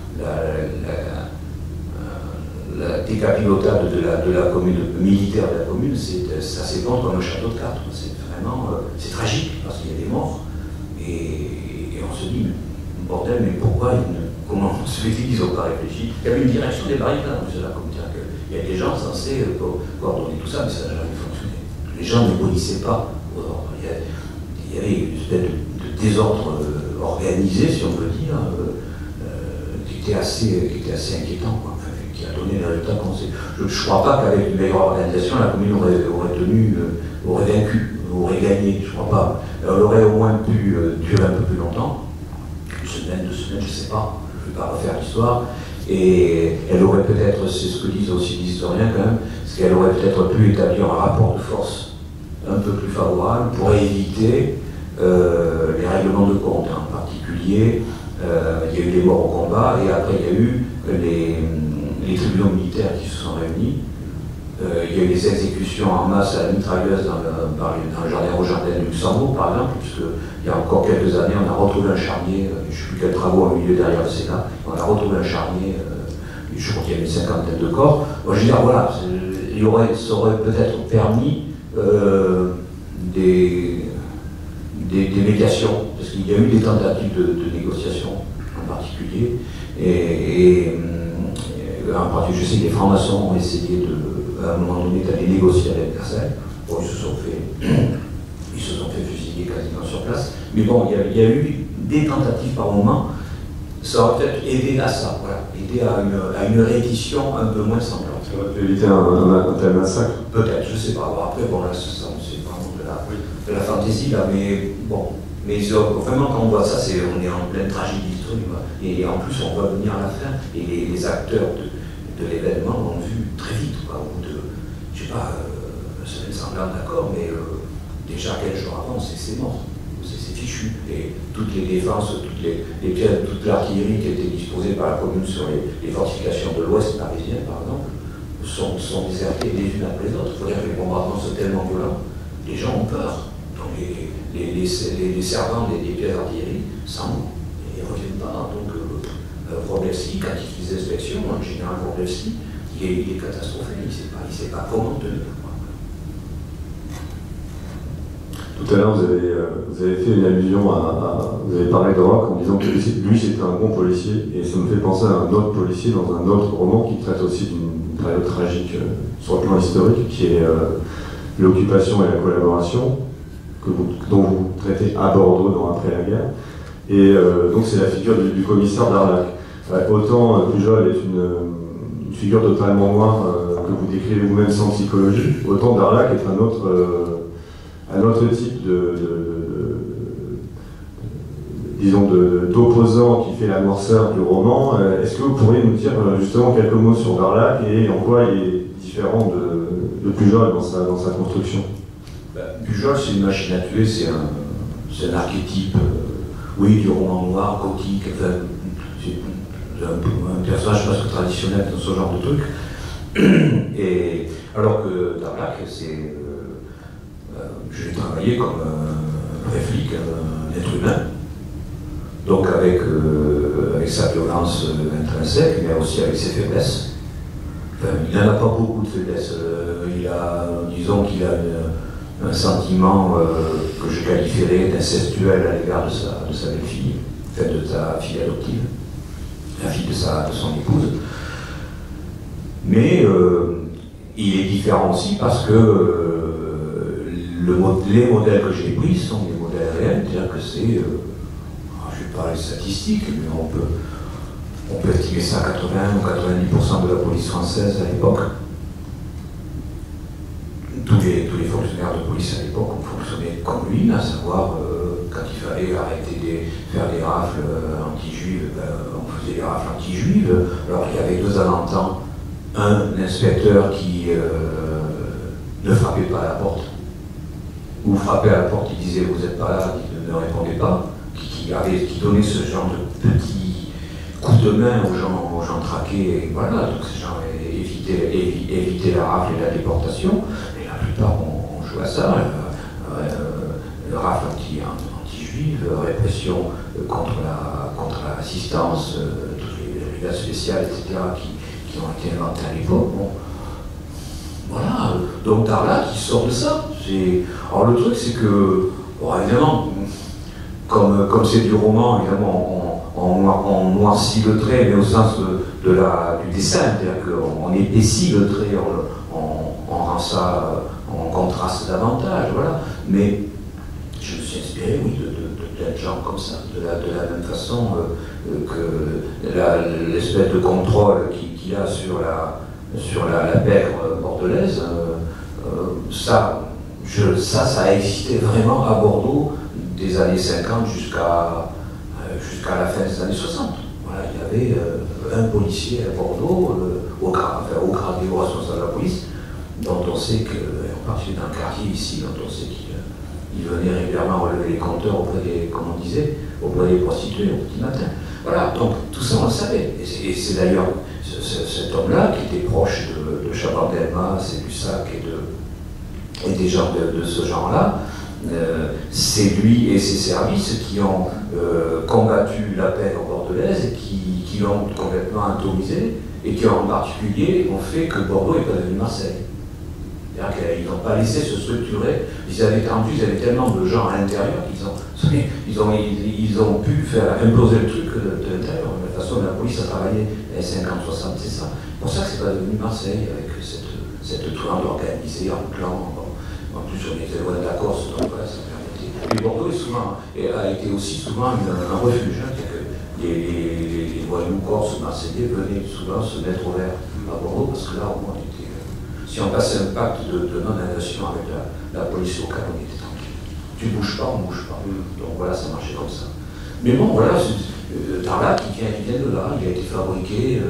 la décapotable de la commune, militaire de la commune, ça s'évente comme un château de cartes. C'est vraiment tragique parce qu'il y a des morts. Et on se dit, bordel, mais pourquoi comment se fait-il qu'ils n'ont pas réfléchi? Il y avait une direction des barricades de la communauté. Il y a des gens censés coordonner tout ça, mais ça n'a jamais fonctionné. Les gens n'obéissaient pas aux ordres. Il y avait une espèce de désordre organisé, si on peut dire, qui était assez inquiétant, quoi. Enfin, qui a donné les résultats qu'on sait. Je ne crois pas qu'avec une meilleure organisation, la commune aurait vaincu, aurait gagné, je ne crois pas. Elle aurait au moins pu durer un peu plus longtemps, 1 semaine, 2 semaines, je ne sais pas, je ne vais pas refaire l'histoire. Et elle aurait peut-être, c'est ce que disent aussi les historiens quand même, c'est qu'elle aurait peut-être pu établir un rapport de force un peu plus favorable pour éviter les règlements de compte. En particulier, il y a eu les morts au combat et après il y a eu les les tribunaux militaires qui se sont réunis. Il y a eu des exécutions en masse à la mitrailleuse dans le jardin au jardin de Luxembourg, par exemple, puisqu'il y a encore quelques années, on a retrouvé un charnier, je ne sais plus quels travaux au milieu derrière le Sénat, on a retrouvé un charnier, je crois qu'il y a une cinquantaine de corps. Bon, je veux dire, voilà, ça aurait peut-être permis des médiations, parce qu'il y a eu des tentatives de négociation en particulier, et en particulier, je sais que les francs-maçons ont essayé à un moment donné d'aller négocier avec Versailles. Bon, ils se sont fait fusiller quasiment sur place. Mais bon, il y a eu des tentatives par moment. Ça aurait peut-être aidé à ça, voilà, aidé à une réédition un peu moins sanglante. Ça aurait pu éviter un tel massacre. Peut-être, je ne sais pas. Bon, après, bon, là, c'est vraiment de la fantaisie, là, mais bon. Mais vraiment, quand on voit ça, on est en pleine tragédie historique. Et en plus, on voit venir à la fin. Et les acteurs de l'événement l'ont vu très vite, quoi, au bout de, je sais pas, semaine sanglante, d'accord, mais déjà quelques jours avant, c'est mort. C'est fichu. Et toutes les défenses, toutes les pièces, toute l'artillerie qui était disposée par la commune sur les fortifications de l'ouest parisien, par exemple, sont désertées les unes après les autres. Il faut dire que les bombardements sont tellement violents, les gens ont peur. Donc les servants des pièces d'artillerie s'en vont. Et ils ne reviennent pas. Donc Wroblewski, quand il fait des inspections, le général Wroblewski, il est catastrophé. Il ne sait pas comment tenir. Tout à l'heure, vous avez fait une allusion vous avez parlé de Roch en disant que lui c'était un bon policier, et ça me fait penser à un autre policier dans un autre roman qui traite aussi d'une période tragique sur le plan historique, qui est l'occupation et la collaboration, dont vous traitez à Bordeaux dans Après la guerre. Et donc c'est la figure du commissaire d'Arlac. Autant Pujol est une figure totalement noire que vous décrivez vous-même sans psychologie, autant Darlac est un autre type d'opposant qui fait la noirceur du roman. Est-ce que vous pourriez nous dire justement quelques mots sur Darlac et en quoi il est différent de Pujol dans sa construction? Pujol, c'est une machine à tuer, c'est un archétype, oui, du roman noir, gothique, enfin, c'est un personnage presque traditionnel dans ce genre de truc. Et alors que Darlac, je l'ai travaillé comme un vrai flic, un être humain, donc avec sa violence intrinsèque, mais aussi avec ses faiblesses. Enfin, il n'en a pas beaucoup de faiblesses. Disons qu'il a un sentiment que je qualifierais d'incestuel à l'égard de sa belle-fille, enfin de sa fille adoptive, la fille de son épouse. Mais il est différent aussi parce que les modèles que j'ai pris sont des modèles réels, c'est-à-dire que c'est, je vais parler statistiques, mais on peut estimer ça à 80 ou 90% de la police française à l'époque. Tous les fonctionnaires de police à l'époque ont fonctionné comme lui, à savoir quand il fallait faire des rafles anti-juives, on faisait des rafles anti-juives. Alors il y avait deux allentants, un inspecteur qui ne frappait pas à la porte, ou frappait à la porte, il disait vous n'êtes pas là, il ne répondait pas, qui donnait ce genre de petits coups de main aux gens traqués, et voilà, donc ces gens évitaient la rafle et la déportation. La plupart ont joué à ça, rafle anti-juive, répression contre l'assistance, toutes les brigades spéciales, etc., qui ont été inventées à l'époque. Bon. Voilà, donc Darlac qui sort de ça. Alors le truc c'est que, bon, évidemment, comme c'est du roman, évidemment, on noircit le trait, mais au sens du dessin, c'est-à-dire qu'on épaissit le trait, on rend ça, on contraste davantage, voilà. Mais je me suis inspiré, oui, de gens comme ça, de la même façon que l'espèce de contrôle qu'il a sur la pègre bordelaise, ça a existé vraiment à Bordeaux des années 50 jusqu'à la fin des années 60. Voilà, il y avait un policier à Bordeaux, au gradé au responsable de la police, dont on sait que, en particulier dans le quartier ici, dont on sait qu'il venait régulièrement relever les compteurs auprès des, comme on disait, auprès des prostituées au petit matin. Voilà, donc tout ça on le savait. Et c'est d'ailleurs cet homme-là qui était proche de Chaban-Delmas et Lussac et des gens de ce genre-là. C'est lui et ses services qui ont combattu la paix en bordelaise et qui l'ont complètement atomisé et qui en particulier ont fait que Bordeaux n'est pas devenu Marseille. C'est-à-dire qu'ils n'ont pas laissé se structurer. Ils avaient tellement de gens à l'intérieur qu'ils ont pu faire imploser le truc de l'intérieur. De toute façon, la police a travaillé dans les 50-60, c'est ça. C'est pour ça que c'est pas devenu Marseille avec cette toile organisée en clan. En plus, on était loin de la Corse, donc voilà, ça permettait. Et Bordeaux a été aussi souvent un refuge. Hein, les voyous corses marseillais venaient souvent se mettre au vert à Bordeaux, parce que là, au moins, si on passait un pacte de non-agression avec la police locale, on était tranquille. Tu bouges pas, on bouge pas. Donc voilà, ça marchait comme ça. Mais bon, voilà, Tarlac, qui vient de là, il a été fabriqué.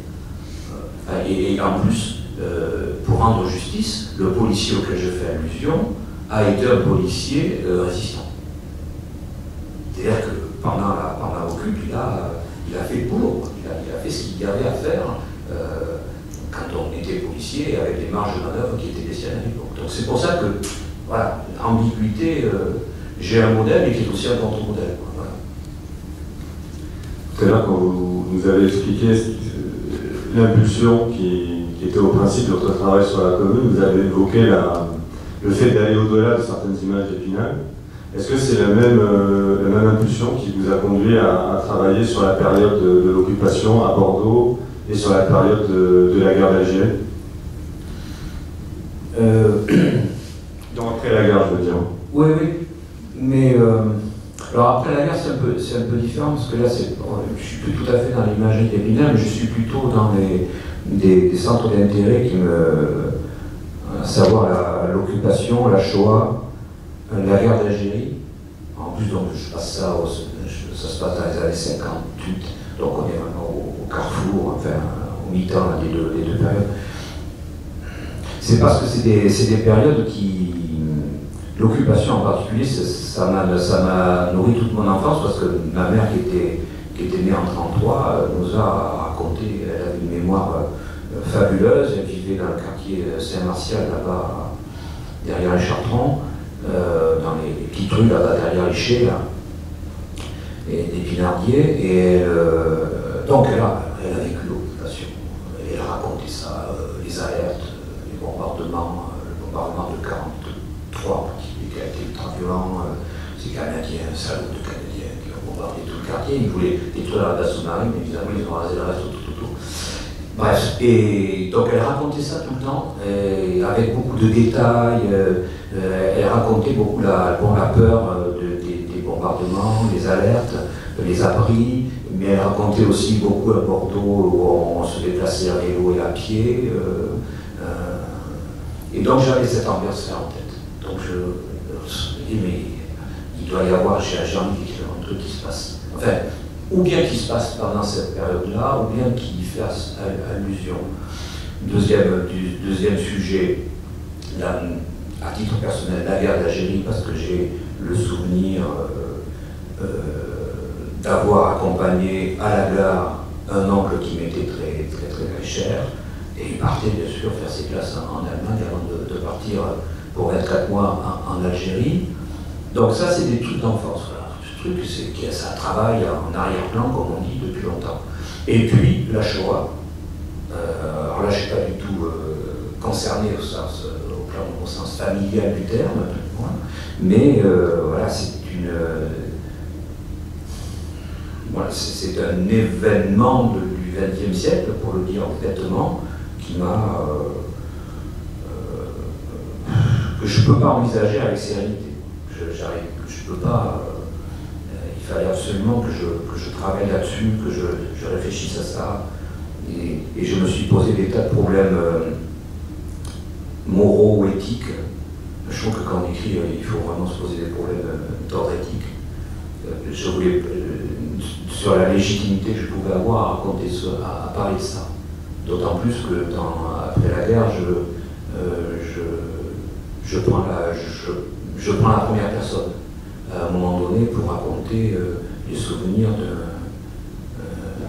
Et en plus, pour rendre justice, le policier auquel je fais allusion a été un policier résistant. C'est-à-dire que pendant l'occupe, il a fait le boulot, il a fait ce qu'il y avait à faire quand on était policier, avec des marges de manœuvre qui étaient les siennes à l'époque. Donc c'est pour ça que, voilà, ambiguïté, j'ai un modèle et qui est aussi un contre-modèle. Voilà. Tout à l'heure, quand vous nous avez expliqué l'impulsion qui était au principe de votre travail sur la commune, vous avez évoqué le fait d'aller au-delà de certaines images d'Épinal. Est-ce que c'est la même impulsion qui vous a conduit à travailler sur la période de l'occupation à Bordeaux et sur la période de la guerre d'Algérie Après la guerre, je veux dire. Oui, oui. Mais alors après la guerre, c'est un peu différent, parce que là, je suis plus tout à fait dans l'imagerie d'Épinal, mais je suis plutôt dans des centres d'intérêt qui à savoir l'occupation, la Shoah, la guerre d'Algérie. En plus, donc, ça se passe dans les années 58, donc on est vraiment au carrefour, enfin, au mi-temps des deux périodes. C'est parce que c'est des périodes qui... L'occupation en particulier, ça m'a nourri toute mon enfance, parce que ma mère, qui était née en 1933, nous a raconté, elle avait une mémoire fabuleuse, elle vivait dans le quartier Saint-Martial, là-bas, derrière les Chartrons, dans les petites rues là-bas, derrière les chais, là, et des Pinardiers, et donc elle a vécu l'occupation, et elle racontait ça, les alertes, les bombardements, le bombardement de 1943 en particulier, qui a été ultra violent, ces Canadiens, salauds de Canadiens, qui ont bombardé tout le quartier, ils voulaient détruire la base sous-marine, évidemment ils ont rasé le reste tout autour. Bref, et donc elle racontait ça tout le temps, avec beaucoup de détails, elle racontait beaucoup la peur des bombardements, les alertes, les abris, mais elle racontait aussi beaucoup à Bordeaux où on se déplaçait à vélo et à pied. Et donc j'avais cette ambiance-là en tête. Donc je me dis, mais il doit y avoir chez Agénique un truc qui se passe. Enfin, ou bien qui se passe pendant cette période-là, ou bien qui fasse allusion. Deuxième sujet, à titre personnel, la guerre d'Algérie, parce que j'ai le souvenir d'avoir accompagné à la gare un oncle qui m'était très cher, et il partait bien sûr faire ses classes en Allemagne avant de partir pour 24 mois en Algérie. Donc ça, c'est des trucs d'enfance. Voilà. Ce truc, ça travaille en arrière-plan, comme on dit, depuis longtemps. Et puis, la Shoah. Alors là, je ne suis pas du tout concerné au sens familial du terme, mais voilà, c'est un événement du XXe siècle, pour le dire honnêtement, que je ne peux pas envisager avec sérénité. Je peux pas. Il fallait absolument que je travaille là-dessus, que je réfléchisse à ça. Et je me suis posé des tas de problèmes moraux ou éthiques. Je trouve que quand on écrit, il faut vraiment se poser des problèmes d'ordre éthique. Je voulais, sur la légitimité que je pouvais avoir à raconter à parler de ça. D'autant plus que après la guerre, je prends la première personne à un moment donné pour raconter les souvenirs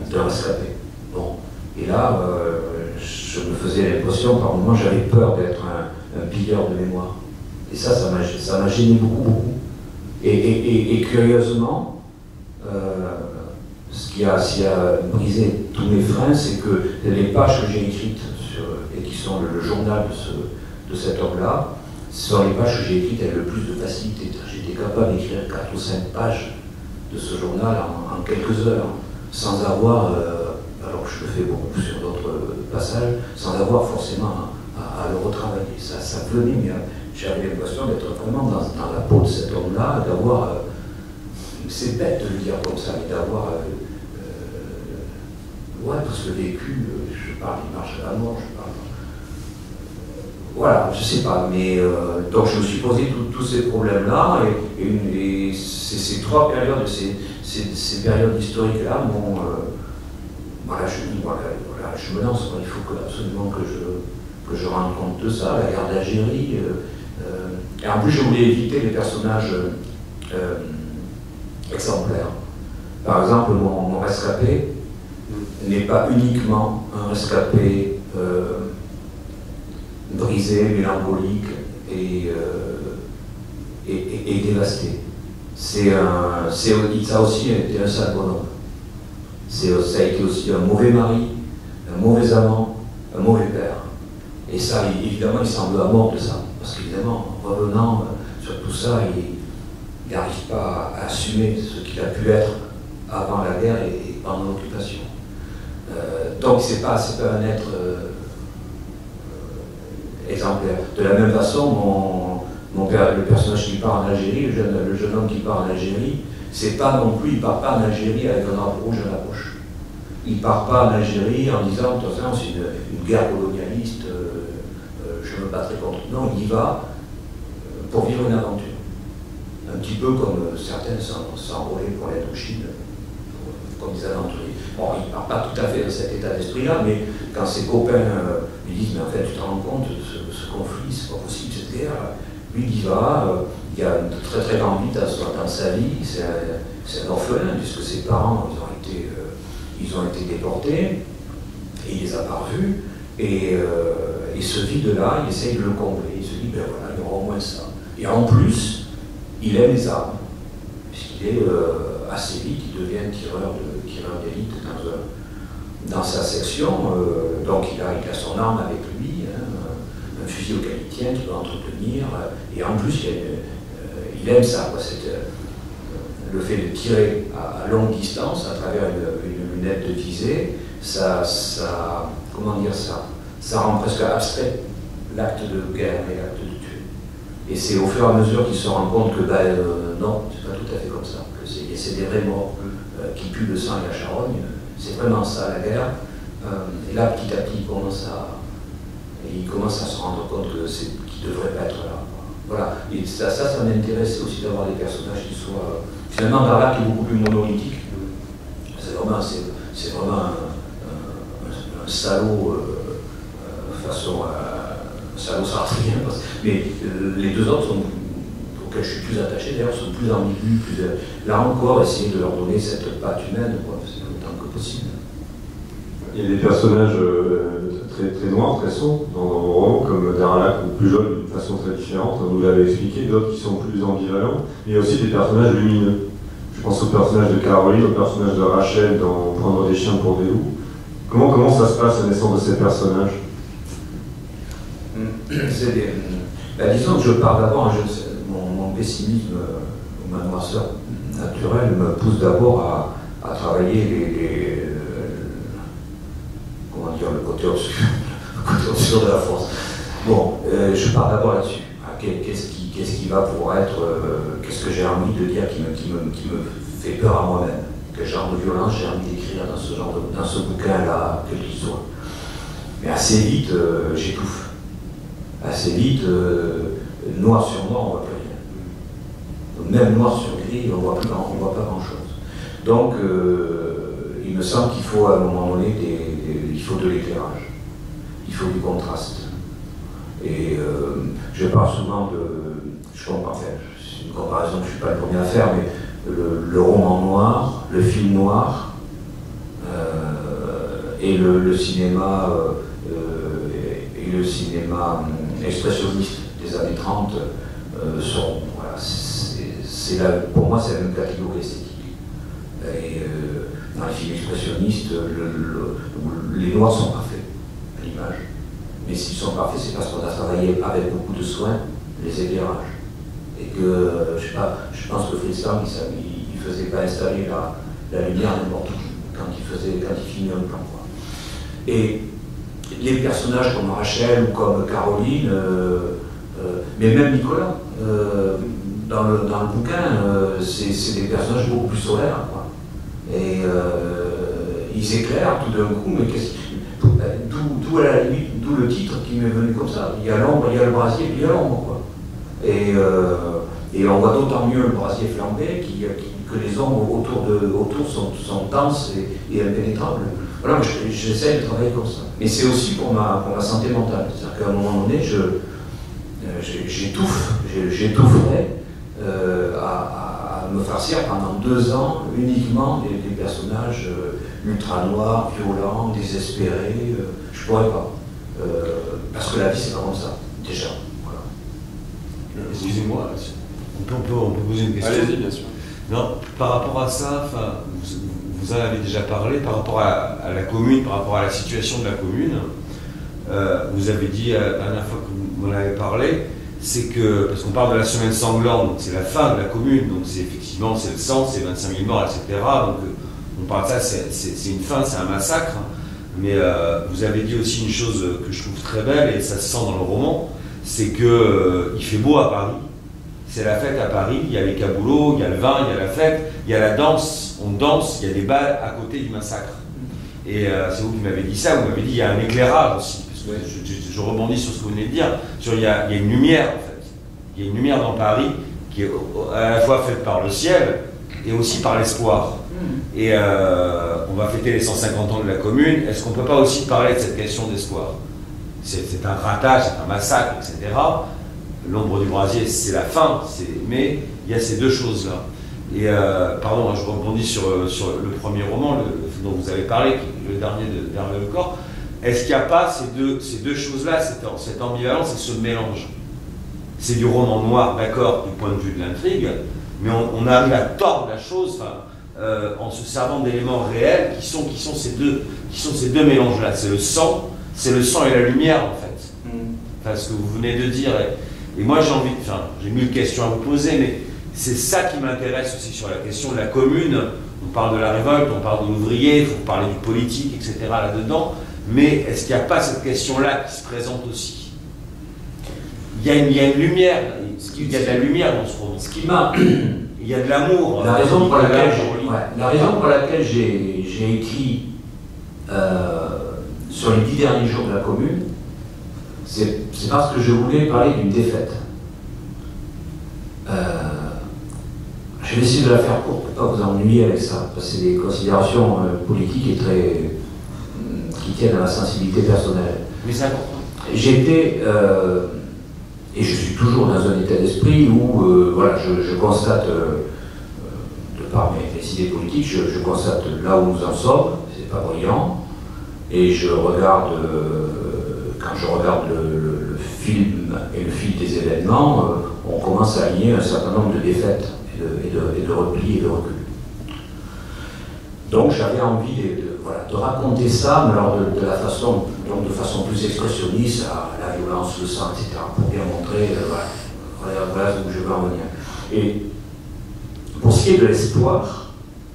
d'un rescapé. Bon. Et là, je me faisais l'impression, par moments, j'avais peur d'être un pilleur de mémoire. Et ça m'a gêné beaucoup. Et curieusement, ce qui a brisé tous mes freins, c'est que les pages que j'ai écrites, et qui sont le journal de cet homme-là, ce sont les pages que j'ai écrites avec le plus de facilité. J'étais capable d'écrire 4 ou 5 pages de ce journal en quelques heures, sans avoir, alors que je le fais beaucoup sur d'autres passages, sans avoir forcément à le retravailler. Ça venait, mais j'avais l'impression d'être vraiment dans la peau de cet homme-là, d'avoir, c'est bête de le dire comme ça, mais d'avoir, ouais, tout ce vécu, je parle des marches à la mort, je parle. Voilà, je sais pas, mais donc je me suis posé tous ces problèmes-là, et ces 3 périodes, ces périodes historiques-là m'ont. Voilà, je dis, voilà, je me lance, il faut absolument que je rende compte de ça, la guerre d'Algérie. Et en plus, je voulais éviter les personnages exemplaires. Par exemple, mon rescapé n'est pas uniquement un rescapé brisé, mélancolique et dévasté. Ça a aussi été un sale bonhomme. Ça a été aussi un mauvais mari, un mauvais amant, un mauvais père. Et ça, évidemment, il s'en veut à mort de ça. Parce qu'évidemment, en revenant sur tout ça, il n'arrive pas à assumer ce qu'il a pu être avant la guerre et pendant l'occupation. Donc, c'est pas un être exemplaire. De la même façon, le personnage qui part en Algérie, le jeune homme qui part en Algérie, c'est pas non plus, il part pas en Algérie avec un arbre rouge à la poche. Il part pas en Algérie en disant, de toute façon, c'est une guerre colonialiste, je me battrai contre. Non, il y va pour vivre une aventure. Un petit peu comme certains s'enrôlaient pour l'Indochine, comme des aventuriers. Bon, il ne part pas tout à fait de cet état d'esprit-là, mais quand ses copains lui disent, mais en fait, tu te rends compte, ce conflit, c'est pas possible, cette guerre, lui, il y va, il y a une très très grande vie dans sa vie, c'est un orphelin, puisque ses parents, ils ont été déportés, et il les a pas revus, et ce vide-là, il essaye de le combler, il se dit, ben voilà, il y aura au moins ça. Et en plus, il aime les armes, puisqu'il est assez vite, il devient tireur d'élite dans sa section, donc il a son arme avec lui, hein, un fusil auquel il tient, qu'il doit entretenir, et en plus il aime ça, quoi, le fait de tirer à longue distance à travers une lunette de visée, comment dire ça rend presque abstrait l'acte de guerre et l'acte de tuer. Et c'est au fur et à mesure qu'il se rend compte que non, c'est pas tout à fait comme ça, que c'est des vrais morts qui puent le sang et la charogne, c'est vraiment ça la guerre. Et là, petit à petit, il commence à se rendre compte qu'il ne devrait pas être là. Voilà. Et ça m'intéresse aussi d'avoir des personnages qui soient. Finalement, Darlac est beaucoup plus monolithique. C'est vraiment un salaud façon salaud sartrien. Mais les deux autres auxquels je suis plus attaché, d'ailleurs, sont plus ambigus. Là encore, essayer de leur donner cette patte humaine, autant que possible. Il y a des personnages très noirs, très sombres dans vos romans, comme Darlac, ou plus jeune, d'une façon très différente, vous l'avez expliqué, d'autres qui sont plus ambivalents. Mais il y a aussi des personnages lumineux. Je pense au personnage de Caroline, au personnage de Rachel dans Prendre des chiens pour des loups. Comment ça se passe, la naissance de ces personnages? Disons que je pars d'abord, mon pessimisme, ma noirceur naturelle me pousse d'abord à travailler comment dire, le côté obscur de la force. Bon, je pars d'abord là-dessus. Qu'est-ce qui va pouvoir être, qu'est-ce que j'ai envie de dire qui me fait peur à moi-même? Quel genre de violence j'ai envie d'écrire dans ce bouquin-là, quel qu'il soit. Mais assez vite, j'étouffe. Assez vite, noir sur noir, on ne voit plus rien. Même noir sur gris, on ne voit pas grand-chose. Donc, il me semble qu'il faut à un moment donné il faut de l'éclairage, il faut du contraste. Et je parle souvent je comprends, enfin, c'est une comparaison que je ne suis pas le premier à faire, mais le roman noir, le film noir, et le cinéma expressionniste des années 30 sont, voilà, pour moi c'est la même catégorie esthétique. Et dans les films expressionnistes, les noirs sont parfaits à l'image. Mais s'ils sont parfaits, c'est parce qu'on a travaillé avec beaucoup de soin les éclairages. Et que, je pense que Fritz Lang, il ne faisait pas installer la lumière n'importe où quand il filmait un plan, quoi. Et les personnages comme Rachel ou comme Caroline, mais même Nicolas, dans le bouquin, c'est des personnages beaucoup plus solaires, quoi. Et ils éclairent tout d'un coup, mais d'où à la limite, d'où le titre qui m'est venu comme ça. Il y a l'ombre, il y a le brasier, puis il y a l'ombre, quoi. Et on voit d'autant mieux le brasier flambé que les ombres autour sont denses et impénétrables. Voilà, j'essaie de travailler comme ça. Mais c'est aussi pour ma santé mentale. C'est-à-dire qu'à un moment donné, j'étoufferais à me farcir pendant 2 ans uniquement des personnages ultra noirs, violents, désespérés. Je pourrais pas. Parce que la vie, c'est pas comme ça, déjà. Voilà. Excusez-moi, on peut poser une question. Allez-y, bien sûr. Non, par rapport à ça, vous en avez déjà parlé, par rapport à la commune, par rapport à la situation de la commune, vous avez dit la dernière fois que vous en avez parlé, c'est que, parce qu'on parle de la semaine sanglante, donc c'est la fin de la commune, donc c'est effectivement c'est le sang, c'est 25 000 morts, etc. Donc on parle de ça, c'est une fin, c'est un massacre, mais vous avez dit aussi une chose que je trouve très belle, et ça se sent dans le roman, c'est qu'il fait beau à Paris. C'est la fête à Paris, il y a les caboulots, il y a le vin, il y a la fête, il y a la danse, on danse, il y a des bals à côté du massacre. Et c'est vous qui m'avez dit ça, vous m'avez dit il y a un éclairage aussi. Parce que je rebondis sur ce que vous venez de dire, il y a une lumière en fait. Il y a une lumière dans Paris qui est à la fois faite par le ciel et aussi par l'espoir. Et on va fêter les 150 ans de la commune, est-ce qu'on ne peut pas aussi parler de cette question d'espoir? C'est un ratage, c'est un massacre, etc. L'ombre du brasier, c'est la fin, mais il y a ces deux choses-là. Et pardon, je rebondis sur le premier roman dont vous avez parlé, qui est le dernier d'Hervé Lecor. Est-ce qu'il n'y a pas ces deux choses-là, cette ambivalence et ce mélange? C'est du roman noir, d'accord, du point de vue de l'intrigue, mais on arrive à tordre la chose en se servant d'éléments réels qui sont ces deux mélanges-là. C'est le sang et la lumière, en fait. Parce que vous venez de dire... Et moi, j'ai 1000 questions à vous poser, mais c'est ça qui m'intéresse aussi sur la question de la commune. On parle de la révolte, on parle de l'ouvrier, il faut parler du politique, etc. là-dedans. Mais est-ce qu'il n'y a pas cette question-là qui se présente aussi? Il y a une lumière, il y a de la lumière dans ce roman. Il y a de l'amour. La raison pour laquelle j'ai écrit sur les 10 derniers jours de la commune, c'est parce que je voulais parler d'une défaite. Je vais essayer de la faire courte pour ne pas vous ennuyer avec ça, parce que c'est des considérations politiques et qui tiennent à la sensibilité personnelle. Mais c'est important. J'étais, et je suis toujours dans un état d'esprit où voilà, je constate, de par mes idées politiques, je constate là où nous en sommes, c'est pas brillant, et je regarde... quand je regarde le film et le fil des événements, on commence à aligner un certain nombre de défaites et de replis et de recul. Donc j'avais envie de raconter ça, mais alors de façon plus expressionniste, la violence, le sang, etc., pour bien montrer, voilà où je veux en venir. Et pour ce qui est de l'espoir,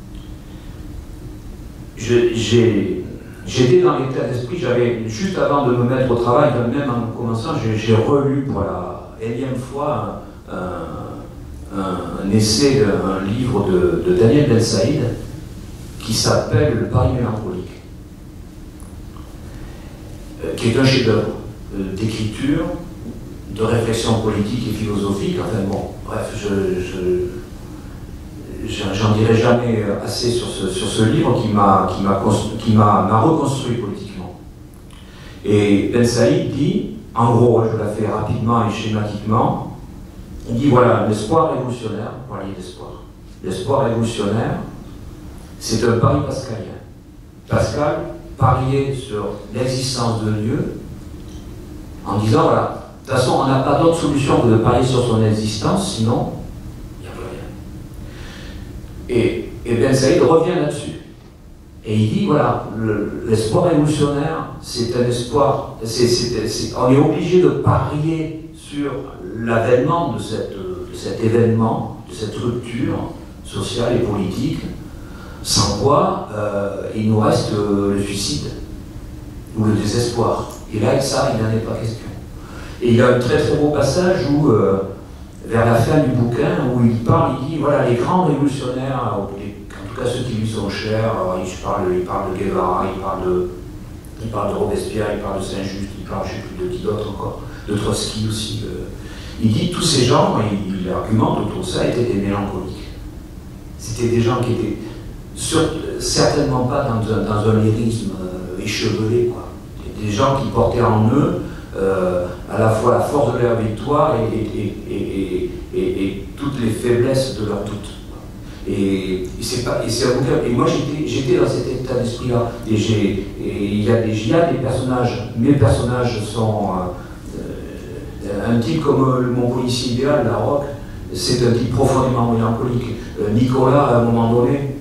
j'étais dans l'état d'esprit, juste avant de me mettre au travail, même en commençant, j'ai relu pour la énième fois un essai, un livre de Daniel Ben Saïd qui s'appelle Le Paris mélancolique, qui est un chef-d'œuvre d'écriture, de réflexion politique et philosophique. Enfin bon, bref, j'en dirai jamais assez sur ce livre qui m'a reconstruit politiquement. Et Ben Saïd dit, en gros, je la fais rapidement et schématiquement, il dit voilà, l'espoir révolutionnaire, vous parliez d'espoir, l'espoir révolutionnaire, c'est un pari pascalien. Pascal, parier sur l'existence de Dieu en disant voilà, de toute façon on n'a pas d'autre solution que de parier sur son existence, sinon il n'y a plus rien. Et Ben Saïd revient là-dessus. Et il dit voilà, l'espoir révolutionnaire, c'est un espoir, on est obligé de parier sur l'avènement de cet événement, de cette rupture sociale et politique, sans quoi il nous reste le suicide ou le désespoir. Et là, avec ça, il n'en est pas question. Et il y a un très très beau passage où, vers la fin du bouquin, où il dit voilà, les grands révolutionnaires, en tout cas ceux qui lui sont chers, il parle de Guevara, il parle de Robespierre, il parle de Saint-Just, il parle, je ne sais plus de qui d'autre encore, de Trotsky aussi. Il dit tous ces gens, il argumente autour de ça, étaient des mélancoliques. C'était des gens qui étaient certainement pas dans un lyrisme échevelé, quoi. Des gens qui portaient en eux à la fois la force de leur victoire et toutes les faiblesses de leur doute. Et c'est un bouquin. Et moi j'étais dans cet état d'esprit-là. Et il y a des personnages. Mes personnages sont un type comme mon policier idéal, la Roque. C'est un type profondément mélancolique. Nicolas, à un moment donné,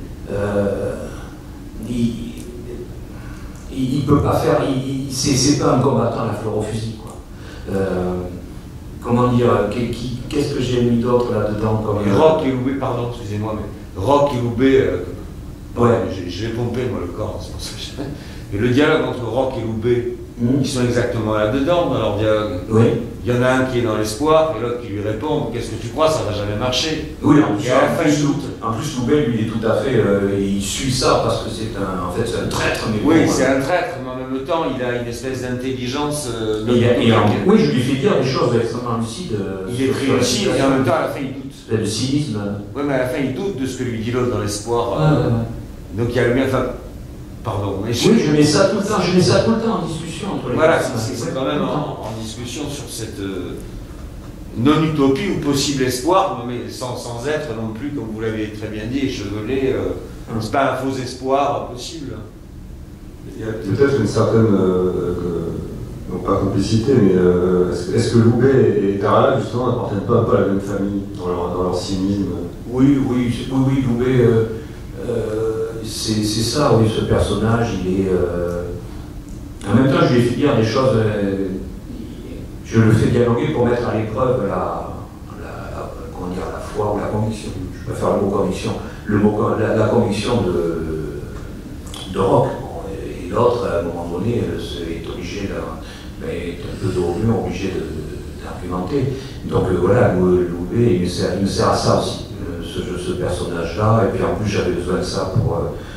il peut pas faire. C'est pas un combattant à la fleur au fusil, quoi. Comment dire, qu'est-ce que j'ai mis d'autre là-dedans comme Roch et Loubet, pardon, excusez-moi, mais Roch et Loubet, ouais. J'ai pompé moi le corps, c'est pour ça que je... Et le dialogue entre Roch et Loubet, ils sont exactement là-dedans dans leur dialogue. Oui. Il y en a un qui est dans l'espoir et l'autre qui lui répond qu'est-ce que tu crois, ça va jamais marcher. Oui, et à la fin, il doute. En plus, Loubet, lui, il est tout à fait. Il suit ça parce que c'est un traître. Mais oui, c'est un traître, mais en même temps, il a une espèce d'intelligence. Oui, je lui fais dire des choses extrêmement lucides. Il est très lucide et en même temps, à la fin, il doute. C'est de cynisme. Oui, mais à la fin, il doute de ce que lui dit l'autre dans l'espoir. Donc il y a le mien. Enfin, pardon. Mais oui, je mets ça tout le temps. Je mets ça tout le temps en discussion entre les voilà, c'est quand même en discussion sur cette non-utopie ou possible espoir, mais sans être non plus, comme vous l'avez très bien dit, échevelé. C'est pas un faux espoir possible. Il y a peut-être une certaine, non pas complicité, mais est-ce que Loubet et Tarala, justement, n'appartiennent pas un peu à la même famille dans leur cynisme? Oui, Loubet, c'est ça, oui, ce personnage, il est... En même temps, je lui ai fait dire des choses, je le fais dialoguer pour mettre à l'épreuve comment dire, la foi ou la conviction. Je préfère le mot conviction. La conviction de Roch. Et l'autre, à un moment donné, est obligé, est un peu de revenu, obligé d'argumenter. Donc voilà, Loubet, il me sert à ça aussi, ce personnage-là. Et puis en plus, j'avais besoin de ça pour...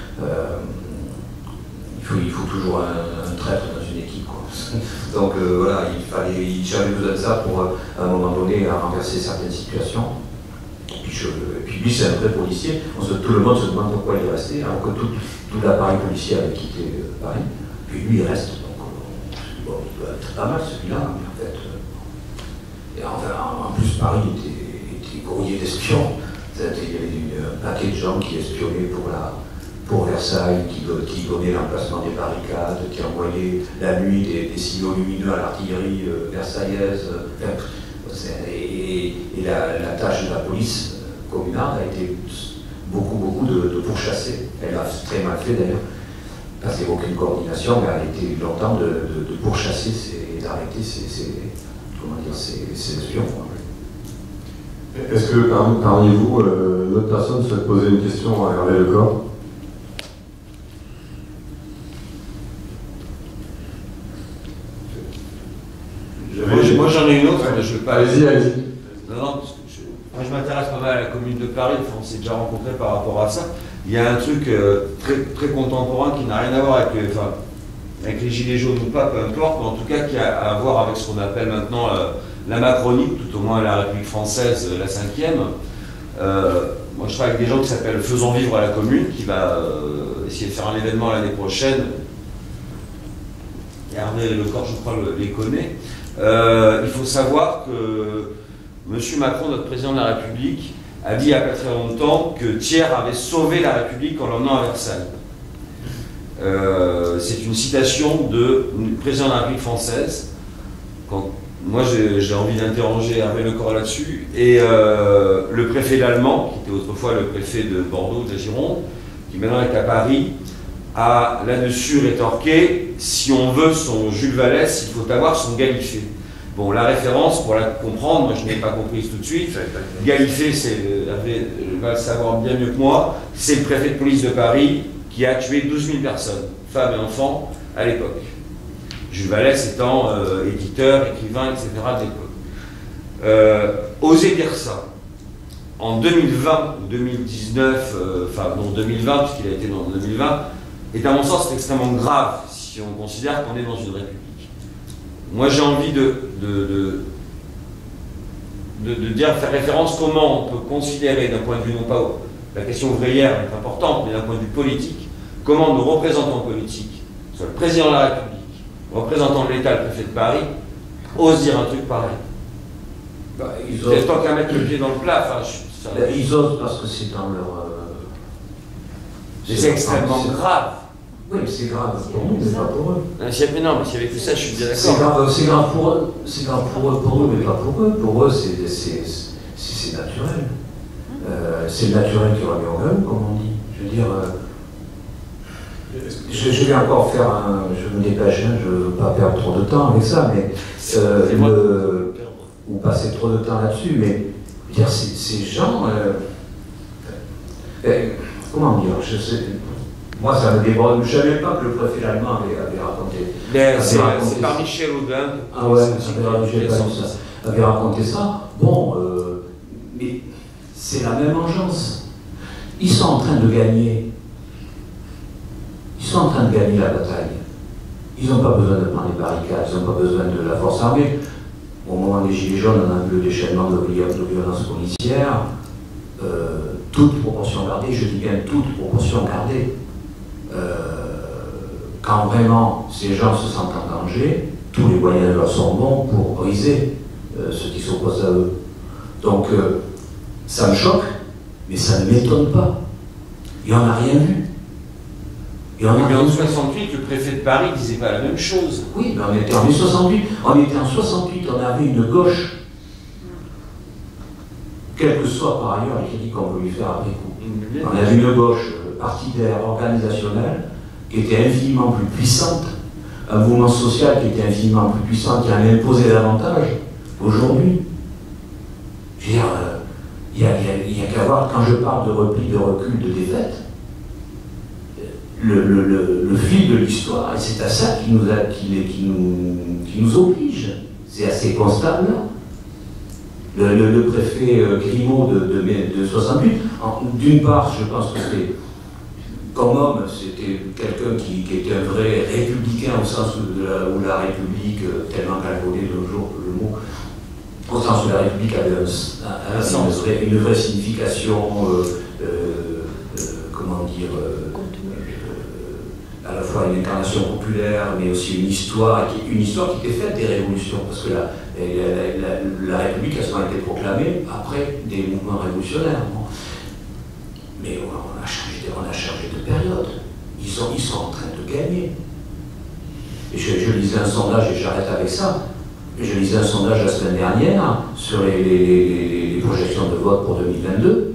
il faut toujours un traître dans une équipe, quoi. Donc voilà, j'avais besoin de ça pour, à un moment donné, renverser certaines situations. Et puis lui, c'est un vrai policier. Tout le monde se demande pourquoi il est resté, alors que tout l'appareil policier avait quitté Paris. Puis lui, il reste. Donc, bon, il doit être pas mal celui-là, mais en fait. Et en plus, Paris était brouillé d'espions. Il y avait un paquet de gens qui espionnaient pour Versailles, qui donnaient l'emplacement des barricades, qui envoyaient la nuit des signaux lumineux à l'artillerie versaillaise. Et la tâche de la police communale a été beaucoup de pourchasser. Elle a très mal fait d'ailleurs, parce qu'il n'y avait aucune coordination, mais elle a été longtemps de pourchasser et d'arrêter ces espions. Est-ce que parmi vous, d'autres personnes souhaitent poser une question à Hervé Lecor? Moi j'en ai une autre, mais je ne veux pas... Allez-y. Non, parce que moi je m'intéresse pas mal à la commune de Paris, on s'est déjà rencontrés par rapport à ça. Il y a un truc très, très contemporain qui n'a rien à voir avec les gilets jaunes ou pas, peu importe, mais en tout cas qui a à voir avec ce qu'on appelle maintenant la Macronie, tout au moins la République française, la 5e. Moi je travaille avec des gens qui s'appellent Faisons vivre la commune, qui va essayer de faire un événement l'année prochaine. Hervé Lecor, je crois, les connaît. Il faut savoir que M. Macron, notre président de la République, a dit il n'y a pas très longtemps que Thiers avait sauvé la République en l'emmenant à Versailles. C'est une citation du président de la République française. Moi, j'ai envie d'interroger Hervé Lecor là-dessus. Et le préfet l'Allemand, qui était autrefois le préfet de Bordeaux, de la Gironde, qui maintenant est à Paris, a là-dessus rétorqué « Si on veut son Jules Vallès, il faut avoir son Gallifet ». Bon, la référence, pour la comprendre, moi je n'ai pas comprise tout de suite. Gallifet, Hervé va le savoir bien mieux que moi, c'est le préfet de police de Paris qui a tué 12 000 personnes, femmes et enfants, à l'époque. Jules Vallès étant éditeur, écrivain, etc. de l'époque. Oser dire ça en 2020 ou 2019, enfin non 2020 puisqu'il a été dans 2020, est à mon sens extrêmement grave si on considère qu'on est dans une république. Moi j'ai envie de dire, faire référence comment on peut considérer d'un point de vue, non pas la question ouvrière est importante, mais d'un point de vue politique, comment nos représentants politiques, soit le président de la République, représentant de l'État, le préfet de Paris, ose dire un truc pareil. Tant qu'à mettre le pied dans le plat, enfin, ils osent parce que c'est dans leur... c'est extrêmement grave. Oui, mais c'est grave pour nous, mais pas pour eux. Non, mais s'il y avait que ça, je suis bien d'accord. C'est grave pour eux. C'est grave pour eux, mais pas pour eux. Pour eux, c'est naturel. C'est le naturel qui revient en gueule, comme on dit. Je veux dire... Je vais encore faire un... Je me dépêche, hein, je ne veux pas perdre trop de temps avec ça, mais... ou passer trop de temps là-dessus, mais... Dire, ces gens... comment dire, je sais... Moi, ça me déborde. Je ne savais pas que le préfet allemand avait raconté. C'est par Michel Audin. Ah ouais, avait raconté ça. Bon, mais c'est la même engeance. Ils sont en train de gagner. Ils sont en train de gagner la bataille. Ils n'ont pas besoin de prendre les barricades, ils n'ont pas besoin de la force armée. Au moment des Gilets jaunes, on a vu le déchaînement de violence policière. Toute proportion gardée, je dis bien toute proportion gardée. Quand vraiment ces gens se sentent en danger, tous les moyens leur sont bons pour briser ceux qui s'opposent à eux. Donc ça me choque, mais ça ne m'étonne pas. Il n'y en a rien vu. Mais en 68, le préfet de Paris ne disait pas la même chose. Oui, mais on était en 68. On était en 68, on avait une gauche, quel que soit par ailleurs les critiques qu'on peut lui faire après coup. On avait une gauche partidaire, organisationnelle, qui était infiniment plus puissante, un mouvement social qui était infiniment plus puissant, qui en imposait davantage aujourd'hui. Je veux dire, il n'y a qu'à voir, quand je parle de repli, de recul, de défaite, le fil de l'histoire, et c'est à ça qui nous oblige. C'est assez constant là. Le préfet Grimaud de 68, d'une part, je pense que c'était, comme homme, c'était quelqu'un qui était un vrai républicain au sens où la République, tellement galvaudée de nos jours, le mot, au sens où la République avait une vraie signification, comment dire, à la fois une incarnation populaire, mais aussi une histoire qui était faite des révolutions, parce que la République a souvent été proclamée après des mouvements révolutionnaires. Bon. Mais on a changé de période. Ils sont en train de gagner. Et je lisais un sondage, et j'arrête avec ça, je lisais un sondage la semaine dernière sur les projections de vote pour 2022,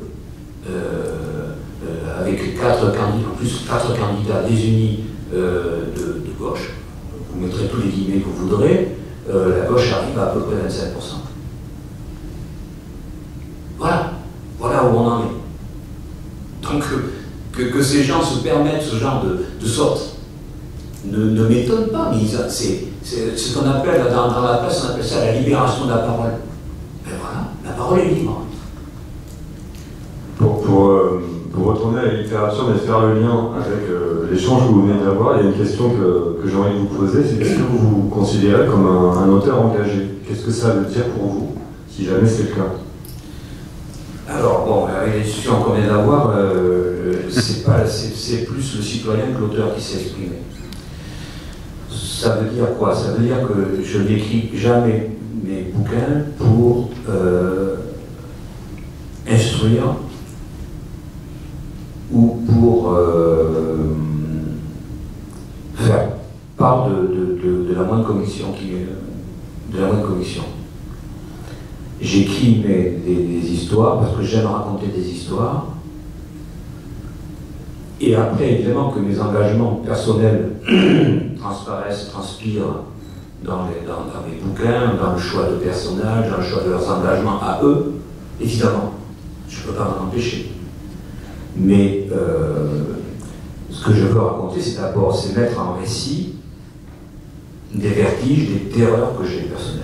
avec 4 candidats désunis de gauche. Vous mettrez tous les guillemets que vous voudrez, la gauche arrive à peu près 25%. Voilà où on en est. Donc que ces gens se permettent ce genre de sorte ne m'étonne pas, mais c'est ce qu'on appelle dans la presse, on appelle ça la libération de la parole. Ben voilà, la parole est libre. Pour retourner à la littérature, mais faire le lien avec l'échange que vous venez d'avoir, il y a une question que j'ai envie de vous poser, c'est est-ce que vous vous considérez comme un auteur engagé? Qu'est-ce que ça veut dire pour vous, si jamais c'est le cas? Alors, bon, avec les discussions qu'on vient d'avoir, c'est plus le citoyen que l'auteur qui s'est exprimé. Ça veut dire quoi? Ça veut dire que je n'écris jamais mes bouquins pour instruire ou pour de la moindre conviction J'écris des histoires parce que j'aime raconter des histoires. Et après, évidemment, que mes engagements personnels transpirent dans mes bouquins, dans le choix de personnages, dans le choix de leurs engagements à eux, évidemment, je ne peux pas m'en empêcher. Mais ce que je veux raconter, c'est d'abord mettre en récit des vertiges, des terreurs que j'ai personnelles.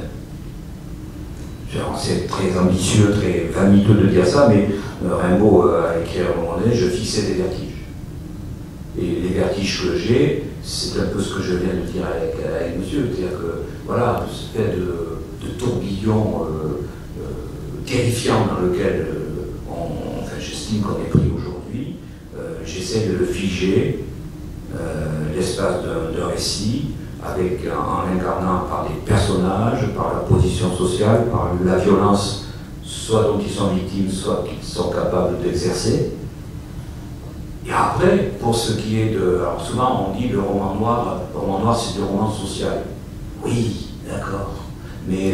C'est très ambitieux, très vaniteux de dire ça, mais Rimbaud a écrit à un moment donné, je fixais des vertiges. Et les vertiges que j'ai, c'est un peu ce que je viens de dire avec monsieur, c'est-à-dire que, voilà, ce fait de tourbillon terrifiant dans lequel j'estime qu'on est pris aujourd'hui, j'essaie de le figer, l'espace d'un récit, en l'incarnant par des personnages, par la position sociale, par la violence, soit dont ils sont victimes, soit qu'ils sont capables d'exercer. Et après, pour ce qui est de... Alors souvent on dit le roman noir c'est du roman social. Oui, d'accord. Mais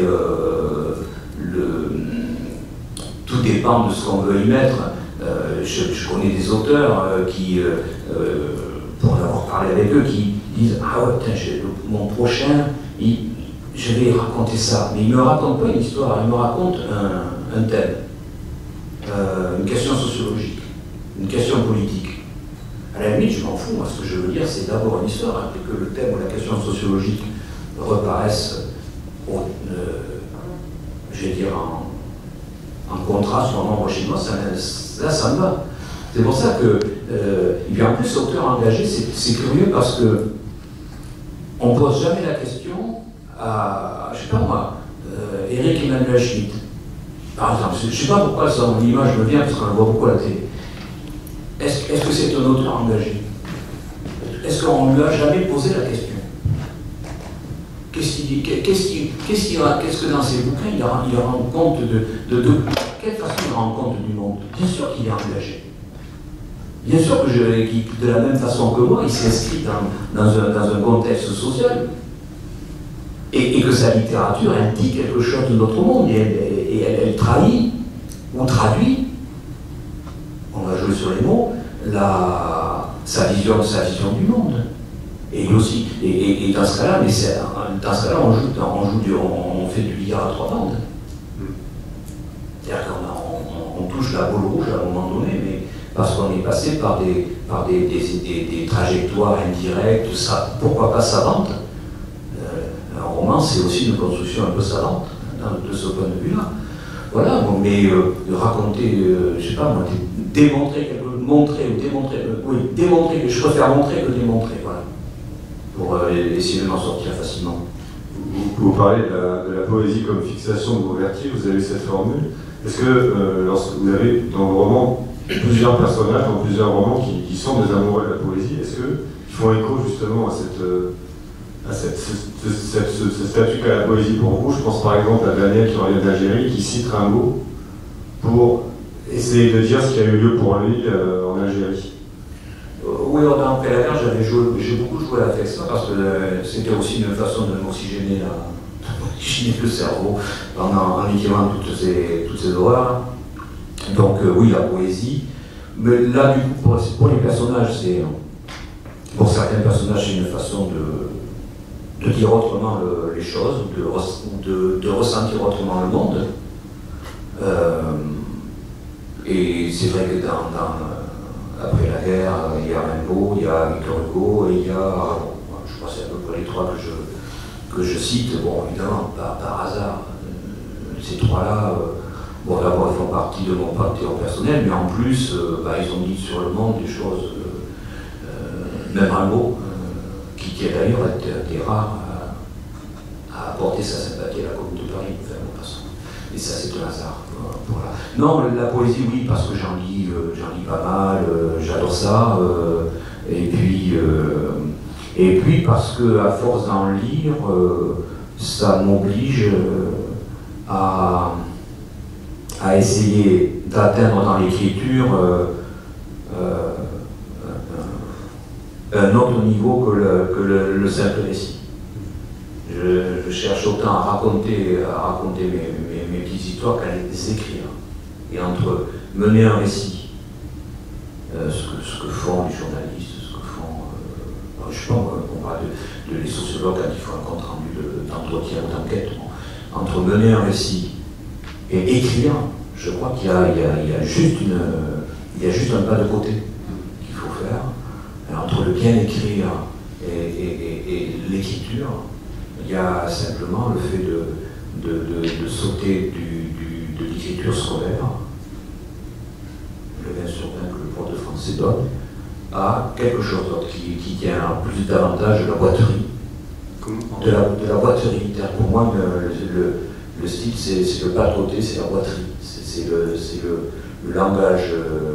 tout dépend de ce qu'on veut y mettre. Je connais des auteurs qui, pour en avoir parlé avec eux, qui disent « Ah ouais, putain, mon prochain, je vais raconter ça. » Mais il ne me raconte pas une histoire, il me raconte un thème, une question sociologique, une question politique. À la limite, je m'en fous. Moi, ce que je veux dire, c'est d'abord une histoire, hein, que le thème ou la question sociologique reparaissent, je vais dire, en contraste ou en ombre chez moi, là, ça me va. C'est pour ça que, et puis en plus, auteur engagé, c'est curieux parce que on ne pose jamais la question à, je ne sais pas moi, Éric Emmanuel Schmitt, par exemple. Je ne sais pas pourquoi son image me vient, parce qu'on la voit beaucoup à la télé. Est-ce que c'est un auteur engagé? Est-ce qu'on ne lui a jamais posé la question? Qu'est-ce qu'il dit? Qu'est-ce que dans ses bouquins il rend compte de quelle façon il rend compte du monde? Bien sûr qu'il est engagé. Bien sûr que de la même façon que moi, il s'inscrit dans un contexte social. Et que sa littérature, elle dit quelque chose de notre monde, et elle trahit ou traduit, on va jouer sur les mots, sa vision du monde. Et aussi, et dans ce cas-là, on fait du billard à trois bandes. C'est-à-dire qu'on touche la boule rouge à un moment donné, mais parce qu'on est passé par des trajectoires indirectes, pourquoi pas savantes. Un roman, c'est aussi une construction un peu savante, de ce point de vue-là. Voilà, mais raconter, je sais pas moi, démontrer quelque chose, montrer ou démontrer, démontrer, je préfère montrer que démontrer, voilà, pour essayer de m'en sortir facilement. Vous parlez de la poésie comme fixation de vos vertiges, vous avez cette formule. Est-ce que lorsque vous avez dans vos romans plusieurs personnages, dans plusieurs romans qui sont des amoureux de la poésie, est-ce qu'ils font écho justement à ce statut qu'a la poésie pour vous? Je pense par exemple à Daniel qui revient d'Algérie, qui cite Rimbaud pour essayer de dire ce qui a eu lieu pour lui en Algérie. Oui, après la guerre, j'ai beaucoup joué avec ça parce que c'était aussi une façon de m'oxygéner le cerveau en écrivant toutes ces horreurs. Donc oui, la poésie. Mais là, du coup, pour les personnages, pour certains personnages, c'est une façon de dire autrement les choses, de ressentir autrement le monde. Et c'est vrai que après la guerre, il y a Rimbaud, il y a Victor Hugo, et il y a, je crois que c'est à peu près les trois que je cite, bon évidemment, par hasard. Ces trois-là, bon d'abord ils font partie de mon panthéon personnel, mais en plus, ils ont dit sur le monde des choses, même Rimbaud, qui a d'ailleurs été rare à apporter sa sympathie à la Commune de Paris, enfin, de façon. Et ça, c'est un hasard. Voilà. Non, la poésie, oui, parce que j'en lis pas mal, j'adore ça. Et puis parce que à force d'en lire, ça m'oblige à essayer d'atteindre dans l'écriture un autre niveau que le simple récit. cherche autant à raconter mes petites histoires qu'à les écrire. Et entre mener un récit, ce que font les journalistes, ce que font, je pense qu'on parle de les sociologues quand il faut un compte rendu d'entretien ou d'enquête, entre mener un récit et écrire, je crois qu'il y a juste un pas de côté qu'il faut faire. Et entre le bien écrire et l'écriture, il y a simplement le fait de sauter de l'écriture scolaire, le 20 sur 20 que le prof de français donne, à quelque chose d'autre qui tient plus davantage de la boiterie. De la boiterie littéraire. Pour moi, le style, c'est le pas de côté, c'est la boiterie. C'est le langage,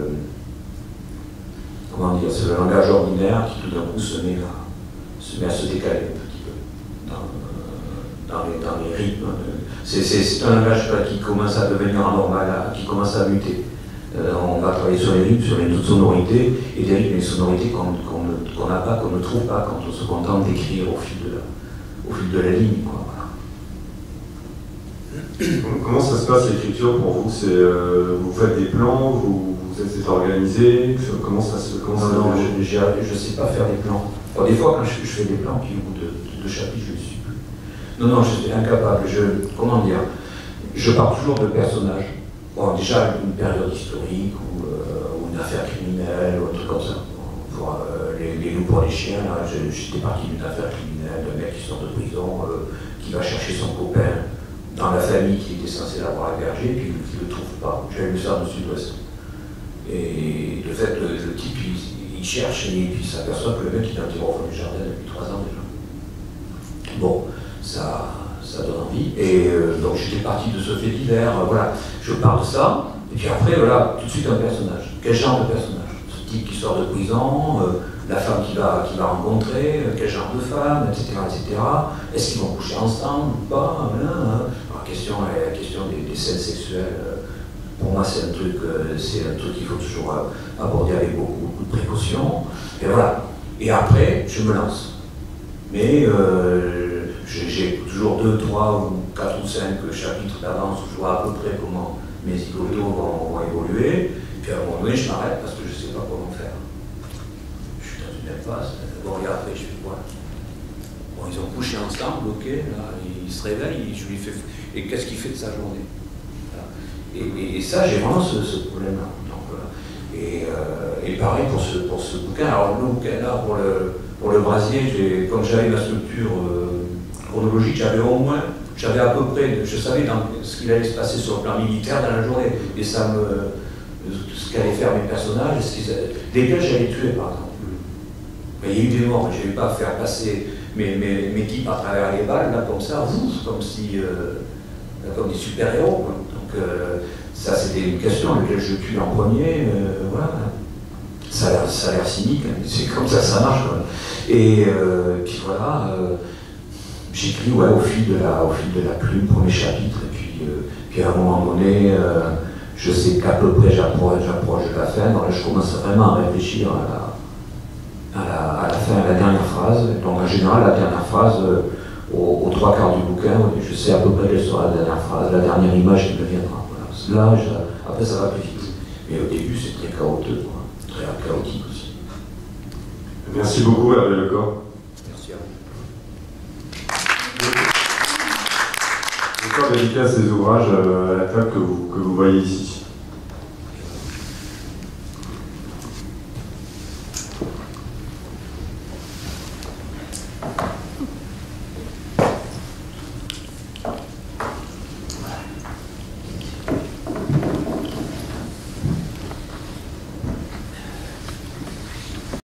comment dire, c'est le langage ordinaire qui tout d'un coup se met à se décaler un petit peu dans les rythmes. C'est un langage qui commence à devenir anormal, qui commence à muter. On va travailler sur les rythmes, sur les sonorités, et des rythmes et des sonorités qu'on n'a pas, qu'on ne trouve pas quand on se contente d'écrire au fil de la ligne, quoi, voilà. Comment ça se passe l'écriture pour vous? Vous faites des plans, vous êtes organisé? Comment ça se passe? Non, je ne sais pas faire des plans. Des fois, quand je fais des plans, puis au bout de 2 chapitres, je ne suis plus. Non, je suis incapable. Comment dire? Je pars toujours de personnages. Bon, déjà, une période historique ou une affaire criminelle ou un truc comme ça. Pour, les loups pour les chiens, là, j'étais parti d'une affaire criminelle, d'un mec qui sort de prison, qui va chercher son copain dans la famille qui était censée l'avoir hébergé, puis qui ne le trouve pas. J'avais lu ça dans le Sud-Ouest. Et de fait, le type, il cherche et puis il s'aperçoit que le mec il est enterré au fond du jardin depuis 3 ans déjà. Bon, ça donne envie. Et donc j'étais parti de ce fait divers, voilà. Je pars de ça, et puis après, voilà, tout de suite un personnage. Quel genre de personnage? Ce type qui sort de prison, la femme qu'il va rencontrer, quel genre de femme, etc. Est-ce qu'ils vont coucher ensemble ou pas? Alors, la question des scènes sexuelles, pour moi c'est un truc qu'il faut toujours aborder avec beaucoup de précaution. Et voilà. Et après, je me lance. Mais j'ai toujours 2, 3 ou 4 ou 5 chapitres d'avance où je vois à peu près comment mes zigotos vont évoluer. Puis à un moment donné, je m'arrête parce que je ne sais pas comment faire. Je suis dans une impasse. Bon, regarde, après, je fais quoi? Bon, ils ont couché ensemble, ok, là, il se réveille, je lui fais. Et qu'est-ce qu'il fait de sa journée? Voilà. Et ça, j'ai vraiment ce problème-là. Et pareil pour ce bouquin. Alors, le bouquin-là, pour le brasier, comme j'avais la structure chronologique, j'avais à peu près, je savais ce qu'il allait se passer sur le plan militaire dans la journée, et ce qu'allaient faire mes personnages, lesquels j'allais tuer par exemple. Mais il y a eu des morts, je n'allais pas faire passer mes types à travers les balles, là comme ça, comme des super-héros. Donc ça c'était une question à laquelle je tue en premier, voilà. Ça a l'air cynique, hein, c'est comme ça marche. Quoi. Et puis voilà, j'écris au fil de la plume, premier chapitre, et puis à un moment donné, je sais qu'à peu près j'approche de la fin, donc là je commence vraiment à réfléchir à la fin, à la dernière phrase. Donc en général, la dernière phrase, aux 3/4 du bouquin, je sais à peu près quelle sera la dernière phrase, la dernière image qui me viendra. Voilà. Là, après ça va plus vite. Mais au début, c'est très chaotique, très chaotique aussi. Merci beaucoup, Hervé Lecor. Merci à vous. Lecor dédicace ses ouvrages à la table que vous voyez ici.